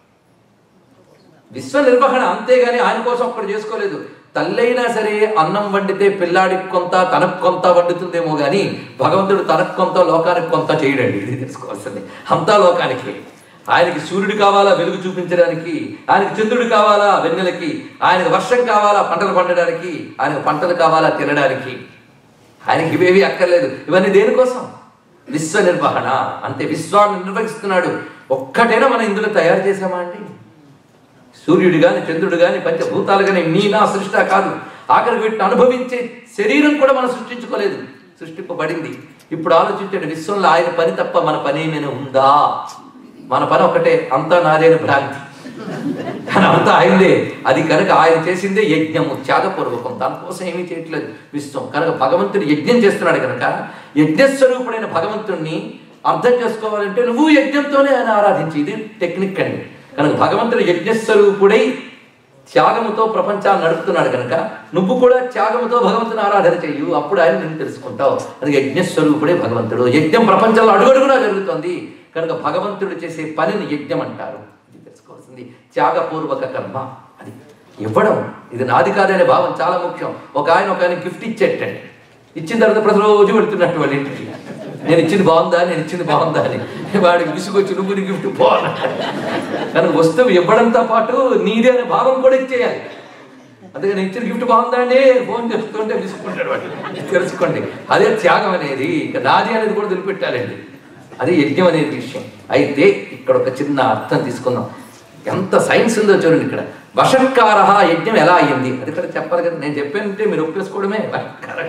విశ్వ నిర్వహణ. అంతేగాని ఆయన కోసం ఒక్కడు చేసుకోలేదు. తల్లైనా సరే అన్నం వండితే పిల్లాడికి కొంత తనకు కొంత వండుతుందేమో కానీ భగవంతుడు తనకు కొంత లోకానికి కొంత చేయడండి. ఇది తెలుసుకోవాల్సింది. అంతా లోకానికి. ఆయనకి సూర్యుడు కావాలా వెలుగు చూపించడానికి, ఆయనకి చంద్రుడు కావాలా వెన్నెలకి, ఆయనకు వర్షం కావాలా పంటలు పండడానికి, ఆయనకు పంటలు కావాలా తినడానికి. ఆయనకి ఇవేవి అక్కర్లేదు. ఇవన్నీ దేనికోసం? విశ్వ నిర్వహణ. అంతే. విశ్వాన్ని నిర్వహిస్తున్నాడు. ఒక్కటైనా మనం ఇందులో తయారు చేసామా అండి? సూర్యుడు కానీ చంద్రుడు కానీ పంచభూతాలు కానీ నీ నా సృష్టి కాదు. ఆఖరికి వీటిని అనుభవించే శరీరం కూడా మనం సృష్టించుకోలేదు, సృష్టింపబడింది. ఇప్పుడు ఆలోచించండి, విశ్వంలో ఆయన పని తప్ప మన పని ఏమైనా ఉందా? మన పని ఒకటే, అంతా నాదేని భ్రాంతి, కానీ అంతా ఆయనదే. అది కనుక ఆయన చేసిందే యజ్ఞము, త్యాగపూర్వకం. దానికోసం ఏమీ చేయట్లేదు విశ్వం. కనుక భగవంతుడు యజ్ఞం చేస్తున్నాడు. కనుక యజ్ఞస్వరూపుడైన భగవంతుడిని అర్థం చేసుకోవాలంటే నువ్వు యజ్ఞంతోనే ఆయన ఆరాధించి. ఇది టెక్నిక్ అండి. కనుక భగవంతుడు యజ్ఞస్వరూపుడై త్యాగముతో ప్రపంచాన్ని నడుపుతున్నాడు. కనుక నువ్వు కూడా త్యాగముతో భగవంతుని ఆరాధన చెయ్యు. అప్పుడు ఆయన నిన్ను తెలుసుకుంటావు. అది యజ్ఞస్వరూపుడే భగవంతుడు. యజ్ఞం ప్రపంచంలో అడుగడుగునా జరుగుతుంది. కనుక భగవంతుడు చేసే పనిని యజ్ఞం అంటారు. ఇది తెలుసుకోవాల్సింది. త్యాగపూర్వక కర్మ అది ఇవ్వడం. ఇది నాది కాదనే భావం చాలా ముఖ్యం. ఒక ఆయన గిఫ్ట్ ఇచ్చేటండి. ఇచ్చిన తర్వాత ప్రతిరోజు పెడుతున్నట్టు వాళ్ళ ఇంటికి. నేను ఇచ్చింది బాగుందా, నేను ఇచ్చింది బాగుందా అని. వాడికి విసుగొచ్చి నువ్వు నీ గిఫ్ట్ బాగున్నా. కనుక వస్తువు ఇవ్వడంతో పాటు నీదే అనే భావం కూడా ఇచ్చేయాలి. అందుకని ఇచ్చిన గిఫ్ట్ బాగుందా అండి ఫోన్ చేస్తుంటే విసుకుంటాడు వాడు. తెలుసుకోండి, అదే త్యాగం అనేది. ఇక నాది అనేది కూడా వదిలిపెట్టాలండి. అది యజ్ఞం అనేది విషయం. అయితే ఇక్కడ ఒక చిన్న అర్థం తీసుకుందాం. ఎంత సైన్స్ ఉందో చూడండి. ఇక్కడ వషట్కార యజ్ఞం ఎలా అయ్యింది అది ఇక్కడ చెప్పాలి కదా. నేను చెప్పానంటే మీరు ఒప్పేసుకోవడమే వషట్కారం.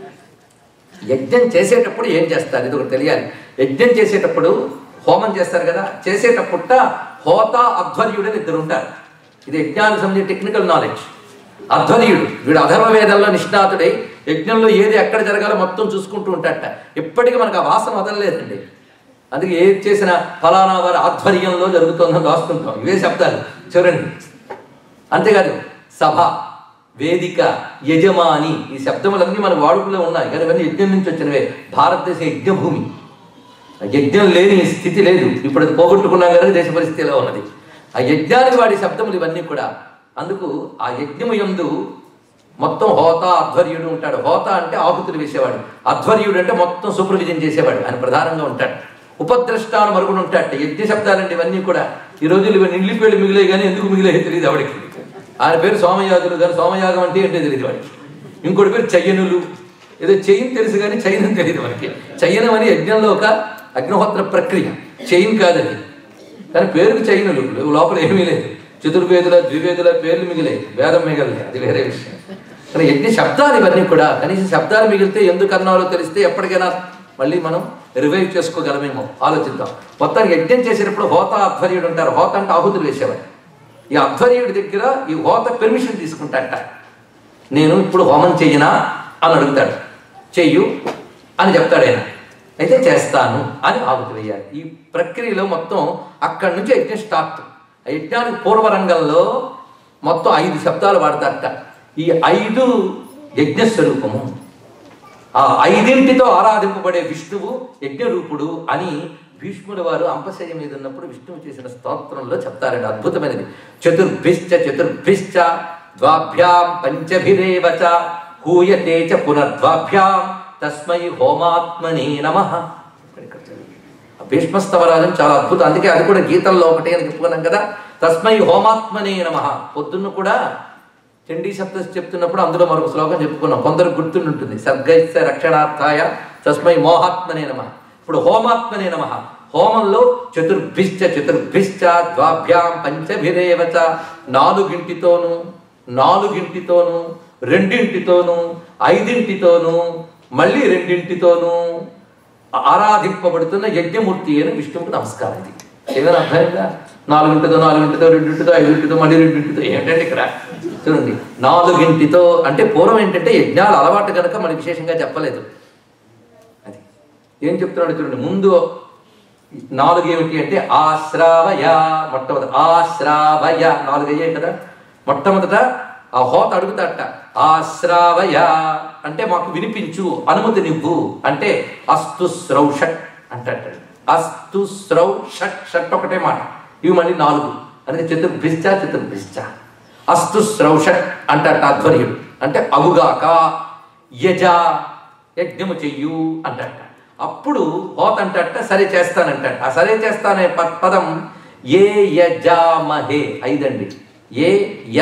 యజ్ఞం చేసేటప్పుడు ఏం చేస్తారు ఇది ఒకటి తెలియాలి. యజ్ఞం చేసేటప్పుడు హోమం చేస్తారు కదా. చేసేటప్పుట హోత అధ్వర్యుడు అని ఇద్దరు ఉంటారు. ఇది యజ్ఞానికి సంబంధించిన టెక్నికల్ నాలెడ్జ్. అధ్వర్యుడు వీడు అధర్వవేదంలో నిష్ణాతుడై యజ్ఞంలో ఏది ఎక్కడ జరగాలో మొత్తం చూసుకుంటూ ఉంటాడట. ఇప్పటికీ మనకు ఆ వాసన వదలలేదండి. అందుకే ఏది చేసినా ఫలానా వారి ఆధ్వర్యంలో జరుగుతుందని రాస్తుంటాం. ఇవే శబ్దాలు చూడండి. అంతేకాదు సభ, వేదిక, యజమాని, ఈ శబ్దములన్నీ మన వాడుకలో ఉన్నాయి. కానీ ఇవన్నీ యజ్ఞం నుంచి వచ్చినవే. భారతదేశం యజ్ఞభూమి. యజ్ఞం లేని స్థితి లేదు. ఇప్పుడు అది పోగొట్టుకున్నాం కనుక దేశ పరిస్థితిలో ఉన్నది. ఆ యజ్ఞానికి వాడి శబ్దములు ఇవన్నీ కూడా. అందుకు ఆ యజ్ఞము యందు మొత్తం హోత అధ్వర్యుడు ఉంటాడు. హోత అంటే ఆహుతులు వేసేవాడు. అధ్వర్యుడు అంటే మొత్తం సూపర్విజన్ చేసేవాడు. ఆయన ప్రధానంగా ఉంటాడు. ఉపద్రష్టాను మరుగుడు ఉంటాడు. యజ్ఞ శబ్దాలండి ఇవన్నీ కూడా. ఈ రోజులు ఇవన్నీ నిండిపోయి మిగిలే కానీ ఎందుకు మిగిలే తెలియదు ఆవిడికి. ఆయన పేరు సోమయాజులు, కానీ సోమయాగం అంటే ఏంటో తెలియదు వాడికి. ఇంకోటి పేరు చయ్యనులు. ఏదో చైన్ తెలుసు కానీ చైనం తెలియదు మనకి. చయ్యనం అని యజ్ఞంలో ఒక అగ్నిహోత్ర ప్రక్రియ. చైన్ కాదని, కానీ పేరుకి చైనులు. లోపల ఏమీ లేదు. చతుర్వేదుల ద్వివేదుల పేర్లు మిగిలాయి, వేదం మిగలలేదు. అది వేరే విషయం. కానీ యజ్ఞ శబ్దాలు ఇవన్నీ కూడా. కనీసం శబ్దాలు మిగిలితే ఎందుకు అన్నారో తెలిస్తే ఎప్పటికైనా మళ్ళీ మనం రివైవ్ చేసుకోగలమేమో ఆలోచిద్దాం. మొత్తానికి యజ్ఞం చేసేటప్పుడు హోత అధ్వర్యుడు ఉంటారు. హోత అంటే ఆహుతులు వేసేవాడు. ఈ అధ్వర్యుడి దగ్గర ఈ హోత పెర్మిషన్ తీసుకుంటాడట. నేను ఇప్పుడు హోమం చెయ్యనా అని అడుగుతాడు. చెయ్యు అని చెప్తాడు ఆయన. అయితే చేస్తాను అని ఆహుతి వేయాలి. ఈ ప్రక్రియలో మొత్తం అక్కడి నుంచి యజ్ఞం స్టార్ట్. ఆ యజ్ఞానికి పూర్వరంగంలో మొత్తం 5 శబ్దాలు వాడతారట. ఈ 5 యజ్ఞస్వరూపము. ఆ 5ంటితో ఆరాధింపబడే విష్ణువు యజ్ఞరూపుడు అని భీష్ముడు వారు అంపశయ్య మీద ఉన్నప్పుడు విష్ణువు చేసిన స్తోత్రంలో చెప్తారండి. అద్భుతమైనది. చతుర్భిశ్చ చతుర్భిశ్చ ద్వాభ్యాం పంచభిరేవచ హూయతే చ పునర్ద్వాభ్యాం తస్మై హోమాత్మనే నమః. భీష్మస్తవరాజం చాలా అద్భుతం. అందుకే అది కూడా గీతల్లో ఒకటి అని చెప్పుకున్నాం కదా. తస్మై హోమాత్మనే నమః. పొద్దున్న కూడా చండీ సప్తశతి చెప్తున్నప్పుడు అందులో మరొక శ్లోకం చెప్పుకున్నాం. కొందరు గుర్తుంటుంది. సర్గైస్య రక్షణార్థాయ తస్మై మోహాత్మనే నమః. ఇప్పుడు హోమాత్మనే నమః. హోమంలో చతుర్భిశ్చ చతుర్భిశ్చ ద్వాభ్యాం పంచభిరేవచ, నాలుగింటితోనూ రెండింటితోనూ ఐదింటితోనూ మళ్ళీ రెండింటితోనూ ఆరాధింపబడుతున్న యజ్ఞమూర్తి అని విష్ణువుకు నమస్కారం. ఇది ఏదైనా అర్థమైందా? నాలుగింటితో రెండింటితో ఐదింటితో మళ్ళీ రెండింటితో ఏంటంటే ఇక్కడ చూడండి, నాలుగింటితో అంటే పూర్వం ఏంటంటే యజ్ఞాలు అలవాటు కనుక మనకి విశేషంగా చెప్పలేదు. అది ఏం చెప్తున్నాడు చూడండి. ముందు 4 ఏమిటి అంటే ఆశ్రావయ, మొట్టమొదటి ఆశ్రావయ 4 అయ్యాయి కదా. మొట్టమొదట ఆ హోత అడుగుతాట, ఆశ్రావయ అంటే మాకు వినిపించు, అనుమతి నివ్వు అంటే అస్తు శ్రౌషట్ అంటాడు. అస్తు శ్రౌషట్, షట్ ఒకటే మాట, ఇవి మళ్ళీ 4. అందుకే చతుర్భిశ్చ అస్తు శ్రౌషట్ అంటాట అధ్వర్యుడు. అంటే అగుగాక, యజ యజ్ఞము చెయ్యు అంటాట. అప్పుడు హోత అంటట సరే చేస్తానంటాడు. ఆ సరే చేస్తానే పదం ఏ యజామహే 5 అండి. ఏ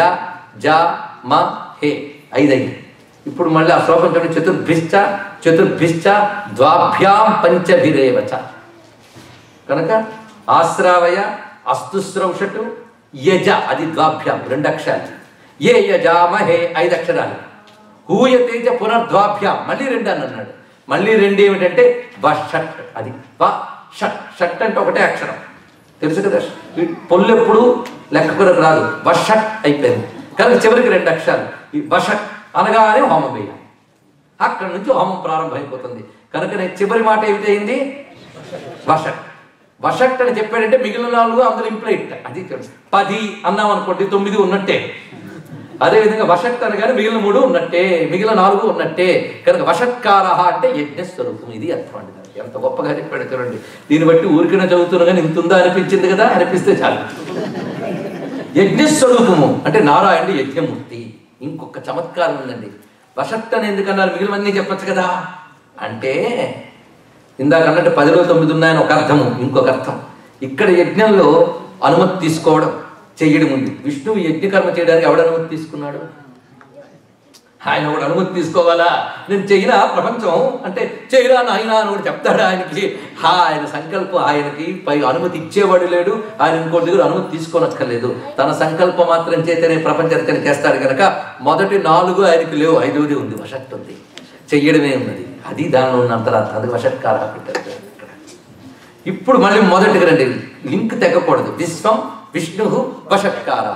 యజామహే 5 అయ్యి. ఇప్పుడు మళ్ళీ ఆ శ్లోకం చూడండి. చతుర్భిశ్చ ద్వాభ్యాం పంచభిరేవచ. కనుక ఆశ్రావయ, అస్తుశ్రౌషటు, యజ అది ద్వాభ్యాం 2 అక్షరాలు. ఏ యజామహే 5 అక్షరాలు. హూయతేజ పునర్ద్వాభ్యాం మళ్ళీ 2 అని అన్నాడు. మళ్ళీ 2 ఏమిటంటే వషట్, అది షట్. షట్ అంటే ఒకటే అక్షరం, తెలుసు కదా. పొల్లెప్పుడు లెక్క కూడా రాదు, వషట్ అయిపోయింది కనుక చివరికి 2 అక్షరాలు. ఈ వషట్ అనగానే హోమం వేయాలి. అక్కడి నుంచి హోమం ప్రారంభమైపోతుంది. కనుక నేను చివరి మాట ఏమిటైంది? వషట్. వషట్ అని చెప్పాడంటే మిగిలిన 4 అందులో ఇంప్లైట్. అది 10 అన్నాం అనుకోండి 9 ఉన్నట్టే. అదేవిధంగా వషట్ అనగానే మిగిలిన 3 ఉన్నట్టే, మిగిలిన 4 ఉన్నట్టే. కనుక వషట్కార అంటే యజ్ఞస్వరూపం. ఇది అర్థం అండి. ఎంత గొప్పగా చెప్పాడు చూడండి. దీన్ని బట్టి ఊరికైనా చదువుతున్నా కానీ ఇంత ఉందా అనిపించింది కదా, అనిపిస్తే చాలు. యజ్ఞస్వరూపము అంటే నారాయణుడు యజ్ఞమూర్తి. ఇంకొక చమత్కారం ఉందండి. వషట్ అని ఎందుకన్నారు? మిగిలిన మంది చెప్పచ్చు కదా. అంటే ఇందాక అన్నట్టు 10లో 9 ఉన్నాయని ఒక అర్థము. ఇంకొక అర్థం, ఇక్కడ యజ్ఞంలో అనుమతి తీసుకోవడం, చెయ్యడం ఉంది. విష్ణువు యజ్ఞకర్మ చేయడానికి ఎవడు అనుమతి తీసుకున్నాడు? ఆయన ఒకటి అనుమతి తీసుకోవాలా? నేను చెయ్యినా ప్రపంచం అంటే చేయరా నాయన అని ఒకటి చెప్తాడు ఆయనకి. ఆయన సంకల్పం, ఆయనకి పై అనుమతి ఇచ్చేవాడు లేడు. ఆయన ఇంకోటి దగ్గర అనుమతి తీసుకోనక్కర్లేదు. తన సంకల్పం మాత్రం చేతనే ప్రపంచ రచన చేస్తాడు కనుక మొదటి 4 ఆయనకి లేవు, 5వది ఉంది, వషట్ ఉంది, చెయ్యడమే ఉన్నది. అది దానిలో ఉన్న అంతరార్థం. అది వషట్కార పెట్టారు. ఇప్పుడు మళ్ళీ మొదటికి రండి, లింక్ తెగకూడదు. విశ్వం విష్ణు వషట్కార.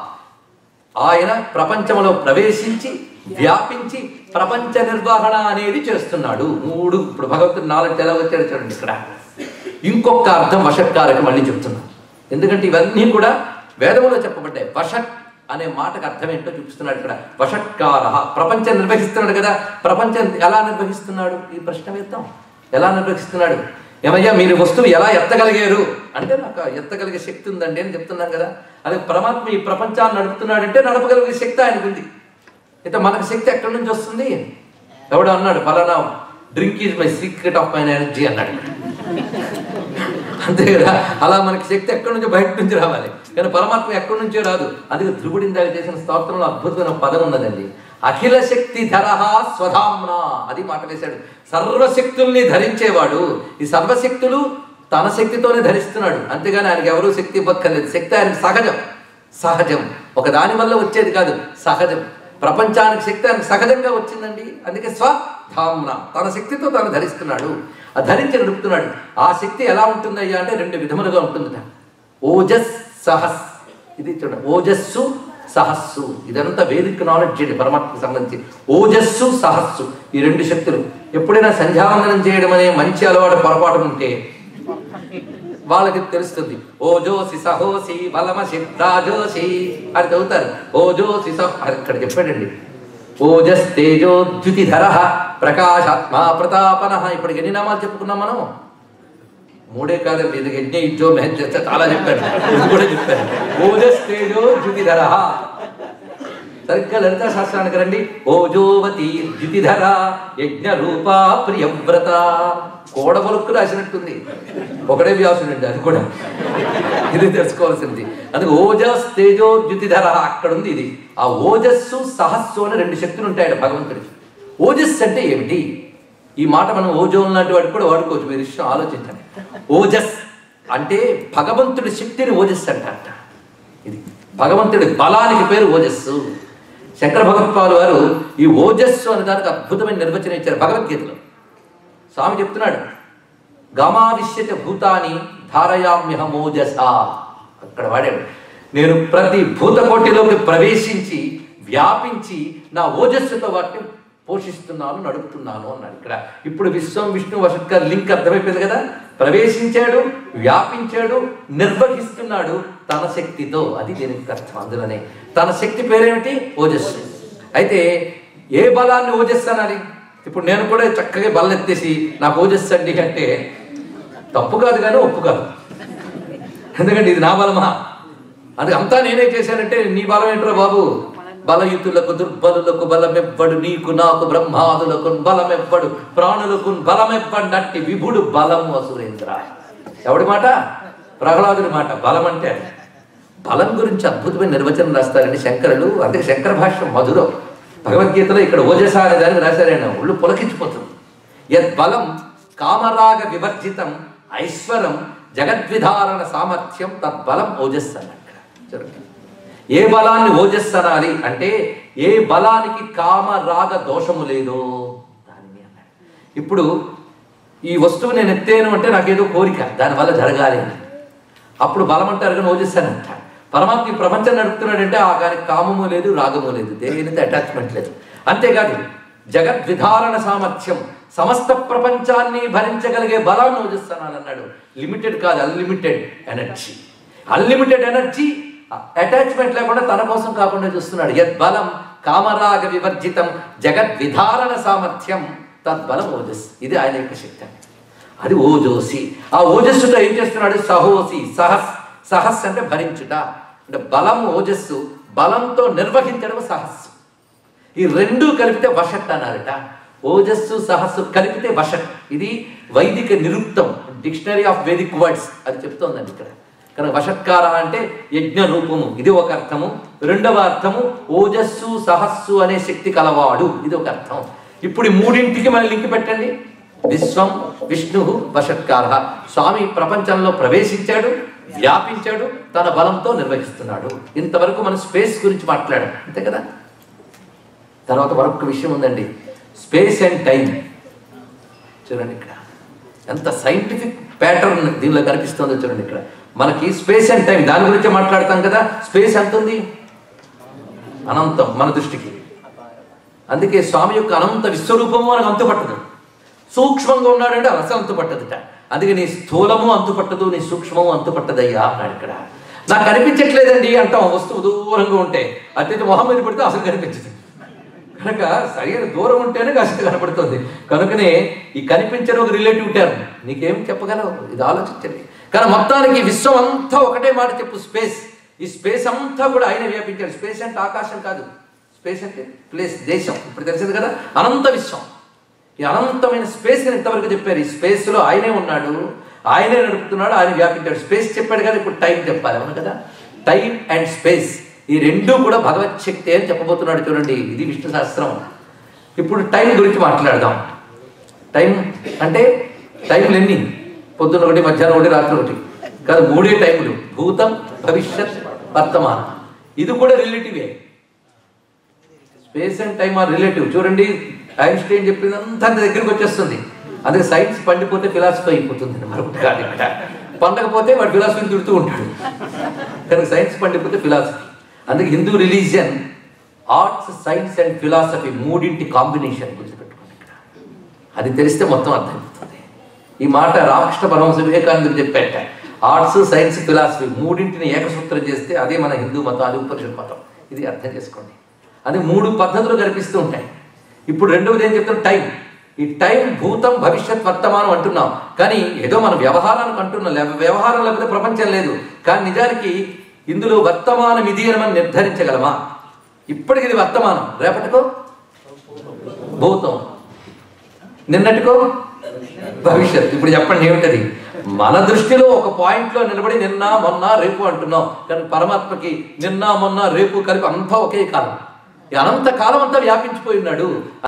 ఆయన ప్రపంచంలో ప్రవేశించి వ్యాపించి ప్రపంచ నిర్వహణ అనేది చేస్తున్నాడు. 3 ఇప్పుడు భగవంతుడు 4 ఎలా వచ్చాడు చూడండి. ఇక్కడ ఇంకొక అర్థం వషట్కారకి మళ్ళీ చెప్తున్నాం. ఎందుకంటే ఇవన్నీ కూడా వేదములో చెప్పబడ్డాయి. వషట్ అనే మాటకు అర్థం ఏంటో చూపిస్తున్నాడు ఇక్కడ. వషట్కార ప్రపంచం నిర్వహిస్తున్నాడు కదా. ప్రపంచం ఎలా నిర్వహిస్తున్నాడు? ఈ ప్రశ్న వేద్దాం. ఎలా నిర్వహిస్తున్నాడు? ఏమయ్యా మీరు వస్తువు ఎలా ఎత్తగలిగారు అంటే నాకు ఎత్తగలిగే శక్తి ఉందండి అని చెప్తున్నాను కదా. అదే పరమాత్మ ఈ ప్రపంచాన్ని నడుపుతున్నాడంటే నడపగలిగే శక్తి ఆయనకు ఉంది. అయితే మనకు శక్తి ఎక్కడి నుంచి వస్తుంది? ఎవడో అన్నాడు, ఫలానా drink is my secret of my energy అన్నాడు. అంతే కదా. అలా మనకి శక్తి ఎక్కడి నుంచో బయట నుంచి రావాలి, కానీ పరమాత్మ ఎక్కడి నుంచో రాదు. అందుకే ధ్రువుడిందాక చేసిన స్తోత్రంలో అద్భుతమైన పదం ఉన్నదండి. అఖిల శక్తి ధరహ స్వధామ్న, అది మాట వేశాడు. సర్వశక్తుల్ని ధరించేవాడు. ఈ సర్వశక్తులు తన శక్తితోనే ధరిస్తున్నాడు, అంతేగాని ఆయనకి ఎవరూ శక్తి ఇవ్వక్కర్లేదు. శక్తి ఆయనకు సహజం, ఒక దాని వల్ల వచ్చేది కాదు, సహజం. ప్రపంచానికి శక్తి ఆయనకు సహజంగా వచ్చిందండి. అందుకే స్వధామ్న, తన శక్తితో తాను ధరిస్తున్నాడు, ఆ ధరించి నడుపుతున్నాడు. ఆ శక్తి ఎలా ఉంటుందయ్యా అంటే 2 విధములుగా ఉంటుందట. ఓజస్ సహస్, ఇది చూడండి, ఓజస్సు సహస్సు. ఇదంతా వేదిక నాలెడ్జ్ అండి పరమాత్మకు సంబంధించి. ఓజస్సు సహస్సు ఈ 2 శక్తులు. ఎప్పుడైనా సంధ్యావందనం చేయడం అనే మంచి అలవాటు పొరపాటు ఉంటే వాళ్ళకి తెలుస్తుంది. ఓజోసి సహోసి బలమసి రాజోసి అని చదువుతారు. ఓజోసి ఇక్కడ చెప్పాడండి. ఓజస్ తేజో ద్యుతిధర ప్రకాశాత్మా ప్రతాపన. ఇప్పటికి ఎన్ని నామాలు చెప్పుకున్నాం మనం? 3 కాదండి. ఇది యజ్ఞ ఇజ్జో మెహజ్ చాలా చెప్పారు, ఇది కూడా చెప్పారు. ఓజస్ తేజో ద్యుతిధర. సరిగ్గా లలితా శాస్త్రానికి రండి. ఓజోవతి ద్యుతిధర యజ్ఞ రూపా ప్రియవ్రత. కోడబొలుక్కు రాసినట్టుంది, ఒకడే వ్యాసుడు అండి, అది కూడా ఇది తెలుసుకోవాల్సింది. అందుకే ఓజస్ తేజో ద్యుతిధర అక్కడ ఉంది. ఇది ఆ ఓజస్సు సహస్సు అని 2 శక్తులు ఉంటాయి భగవంతుడికి. ఓజస్సు అంటే ఏమిటి? ఈ మాట మనం ఓజోన్ లాంటి వాడికి కూడా వాడుకోవచ్చు. మీరు విషయం ఆలోచించండి. ఓజస్ అంటే భగవంతుడి శక్తిని ఓజస్సు అంటారట. ఇది భగవంతుడి బలానికి పేరు ఓజస్సు. శంకర భగవత్పాదులు వారు ఈ ఓజస్సు అనే దానికి అద్భుతమైన నిర్వచనం ఇచ్చారు భగవద్గీతలో. స్వామి చెప్తున్నాడు, గమావిశ్యత భూతాని ధారయామ్యహం ఓజసా. అక్కడ వాడాడు, నేను ప్రతి భూతకోటిలోకి ప్రవేశించి వ్యాపించి నా ఓజస్సుతో వాటిని పోషిస్తున్నాను, నడుపుతున్నాను అన్నాడు. ఇక్కడ ఇప్పుడు విశ్వం విష్ణు వషట్కర్ లింక్ అర్థమైపోయింది కదా. ప్రవేశించాడు, వ్యాపించాడు, నిర్వహిస్తున్నాడు తన శక్తితో. అది దీనికి అర్థం. అందులోనే తన శక్తి పేరేమిటి? ఓజస్సు. అయితే ఏ బలాన్ని ఓజస్సు అనాలి? ఇప్పుడు నేను కూడా చక్కగా బల్లెత్తేసి నాకు ఓజస్సు అండి అంటే తప్పు కాదు కానీ ఒప్పు కాదు. ఎందుకంటే ఇది నా బలమా? అది అంతా నేనే చేశానంటే నీ బలం ఏంట్రా బాబు? బలయుతులకు దుర్బలులకు బలమెవ్వడు, నీకు నాకు బ్రహ్మాదులకు బలమెవ్వడు, ప్రాణులకు బలమెవ్వడట్టి విభుడు బలము అసురేంద్ర. ఎవడి మాట? ప్రహ్లాదుడి మాట. బలం అంటే బలం గురించి అద్భుతమైన నిర్వచనం రాస్తారండి శంకరులు. అదే శంకర భాష్యం మధురం. భగవద్గీతలో ఇక్కడ ఓజస అనే దానికి రాశారైనా ఒళ్ళు పులకించిపోతుంది. యద్ బలం కామరాగ వివర్జితం ఐశ్వరం జగద్విధారణ సామర్థ్యం తద్బలం ఓజస్సు అన్నట్టు. ఏ బలాన్ని ఓజస్సు అనాలి అంటే ఏ బలానికి కామ రాగ దోషము లేదో దాన్ని అన్నాడు. ఇప్పుడు ఈ వస్తువు నేను ఎత్తేను అంటే నాకేదో కోరిక, దానివల్ల జరగాలి అని, అప్పుడు బలం అంటారు కానీ ఓజస్సు అని అంటాడు. పరమాత్మ ఈ ప్రపంచం నడుపుతున్నాడంటే ఆ గారికి కామము లేదు, రాగము లేదు, దేనితో అటాచ్మెంట్ లేదు. అంతేకాదు జగద్విధారణ సామర్థ్యం, సమస్త ప్రపంచాన్ని భరించగలిగే బలాన్ని ఓజస్సు అనాలన్నాడు. లిమిటెడ్ కాదు, unlimited energy. Unlimited energy, attachment లేకుండా తన కోసం కాకుండా చూస్తున్నాడు. యద్ బలం కామరాగ వివర్జితం జగద్విధారణ సామర్థ్యం తద్బలం ఓజస్సు. ఇది ఆయన యొక్క శక్తి. అది ఓజోసి. ఆ ఓజస్సుతో ఏం చేస్తున్నాడు? సహోసి. సహస్ అంటే భరించుట. అంటే బలం ఓజస్సు, బలంతో నిర్వహించడం సహస్సు. ఈ రెండు కలిపితే వషట్ అన్నారట. ఓజస్సు సహస్సు కలిపితే వషట్. ఇది వైదిక నిరుక్తం, డిక్షనరీ ఆఫ్ వేదిక్ వర్డ్స్ అది చెప్తోందండి ఇక్కడ. కనుక వషట్కార అంటే యజ్ఞ రూపము, ఇది ఒక అర్థము. రెండవ అర్థము ఓజస్సు సహస్సు అనే శక్తి కలవాడు, ఇది ఒక అర్థం. ఇప్పుడు ఈ మూడింటికి మనం లింక్ పెట్టండి. విశ్వం విష్ణు వషట్కార. స్వామి ప్రపంచంలో ప్రవేశించాడు, వ్యాపించాడు, తన బలంతో నిర్వహిస్తున్నాడు. ఇంతవరకు మనం స్పేస్ గురించి మాట్లాడాం, అంతే కదా. తర్వాత మరొక విషయం ఉందండి, స్పేస్ అండ్ టైం. చూడండి ఇక్కడ ఎంత సైంటిఫిక్ ప్యాటర్న్ దీనిలో కనిపిస్తుందో చూడండి. ఇక్కడ మనకి స్పేస్ అండ్ టైం దాని గురించి మాట్లాడతాం కదా. స్పేస్ ఎంత ఉంది? అనంతం మన దృష్టికి. అందుకే స్వామి యొక్క అనంత విశ్వరూపము మనకు అంతుపట్టదు. సూక్ష్మంగా ఉన్నాడంటే అసలు అంతుపట్టదుట. అందుకే నీ స్థూలము అంతుపట్టదు, నీ సూక్ష్మము అంతుపట్టదయ్యా అన్నాడు ఇక్కడ. నాకు కనిపించట్లేదండి అంటాం వస్తువు దూరంగా ఉంటే. అత్యంత మొహం మీద పడితే అసలు కనిపించదు. కనుక సరైన దూరం ఉంటేనే కాస్త కనపడుతుంది. కనుకనే ఈ కనిపించడం ఒక రిలేటివ్ టర్మ్. నీకేం చెప్పగలవు? ఇది ఆలోచించండి. కానీ మొత్తానికి విశ్వం అంతా ఒకటే మాట చెప్పు, స్పేస్. ఈ స్పేస్ అంతా కూడా ఆయన వ్యాపించాడు. స్పేస్ అంటే ఆకాశం కాదు, స్పేస్ అంటే ప్లేస్, దేశం. ఇప్పుడు తెలిసింది కదా, అనంత విశ్వం. ఈ అనంతమైన స్పేస్ అని ఇంతవరకు చెప్పారు. ఈ స్పేస్లో ఆయనే ఉన్నాడు, ఆయనే నడుపుతున్నాడు, ఆయన వ్యాపించాడు. స్పేస్ చెప్పాడు కదా, ఇప్పుడు టైం చెప్పాలి, అవును కదా. టైం అండ్ స్పేస్ ఈ రెండూ కూడా భగవత్ శక్తి అని చెప్పబోతున్నాడు. చూడండి, ఇది విష్ణు శాస్త్రం. ఇప్పుడు టైం గురించి మాట్లాడదాం. టైం అంటే టైంలు ఎన్ని? పొద్దున్న ఒకటి, మధ్యాహ్నం ఒకటి, రాత్రి ఒకటి కాదు, 3 టైములు. భూతం భవిష్యత్ వర్తమానం. ఇది కూడా రిలేటివే. Space and time are relative. చూడండి, ఐన్స్టైన్ చెప్పిందంతా దగ్గరికి వచ్చేస్తుంది. అందుకే సైన్స్ పండిపోతే ఫిలాసఫీ అయిపోతుంది. మరొకటి కాదు. ఇక్కడ పండకపోతే వాడు ఫిలాసఫీని తిడుతూ ఉంటాడు. కనుక సైన్స్ పండిపోతే ఫిలాసఫీ. అందుకే Hindu religion arts, science and philosophy మూడింటి కాంబినేషన్ గుర్తుపెట్టుకోండి ఇక్కడ. అది తెలిస్తే మొత్తం అర్థమైపోతుంది. ఈ మాట రామకృష్ణ పరమహంస వివేకానందుడు చెప్పాట. ఆర్ట్స్, సైన్స్, ఫిలాసఫీ మూడింటిని ఏకసూత్రం చేస్తే అదే మన హిందూ మతం, అది ఉపనిషత్ మతం. ఇది అర్థం చేసుకోండి. అది 3 పద్ధతులు కనిపిస్తూ ఉంటాయి. ఇప్పుడు రెండవది ఏం చెప్తారు? టైం. ఈ టైం భూతం భవిష్యత్ వర్తమానం అంటున్నాం, కానీ ఏదో మన వ్యవహారానికి అంటున్నాం. వ్యవహారం లేకపోతే ప్రపంచం లేదు. కానీ నిజానికి ఇందులో వర్తమానం ఇది అని మనం నిర్ధారించగలమా? ఇప్పటికి ఇది వర్తమానం, రేపటికో భూతం, నిన్నటికో భవిష్యత్. ఇప్పుడు చెప్పండి ఏమిటది? మన దృష్టిలో ఒక పాయింట్లో నిలబడి నిన్న మొన్న రేపు అంటున్నాం, కానీ పరమాత్మకి నిన్న మొన్న రేపు కలిపి అంతా ఒకే కాలం. ఈ అనంత కాలం అంతా వ్యాపించిపోయి ఉన్నాడు.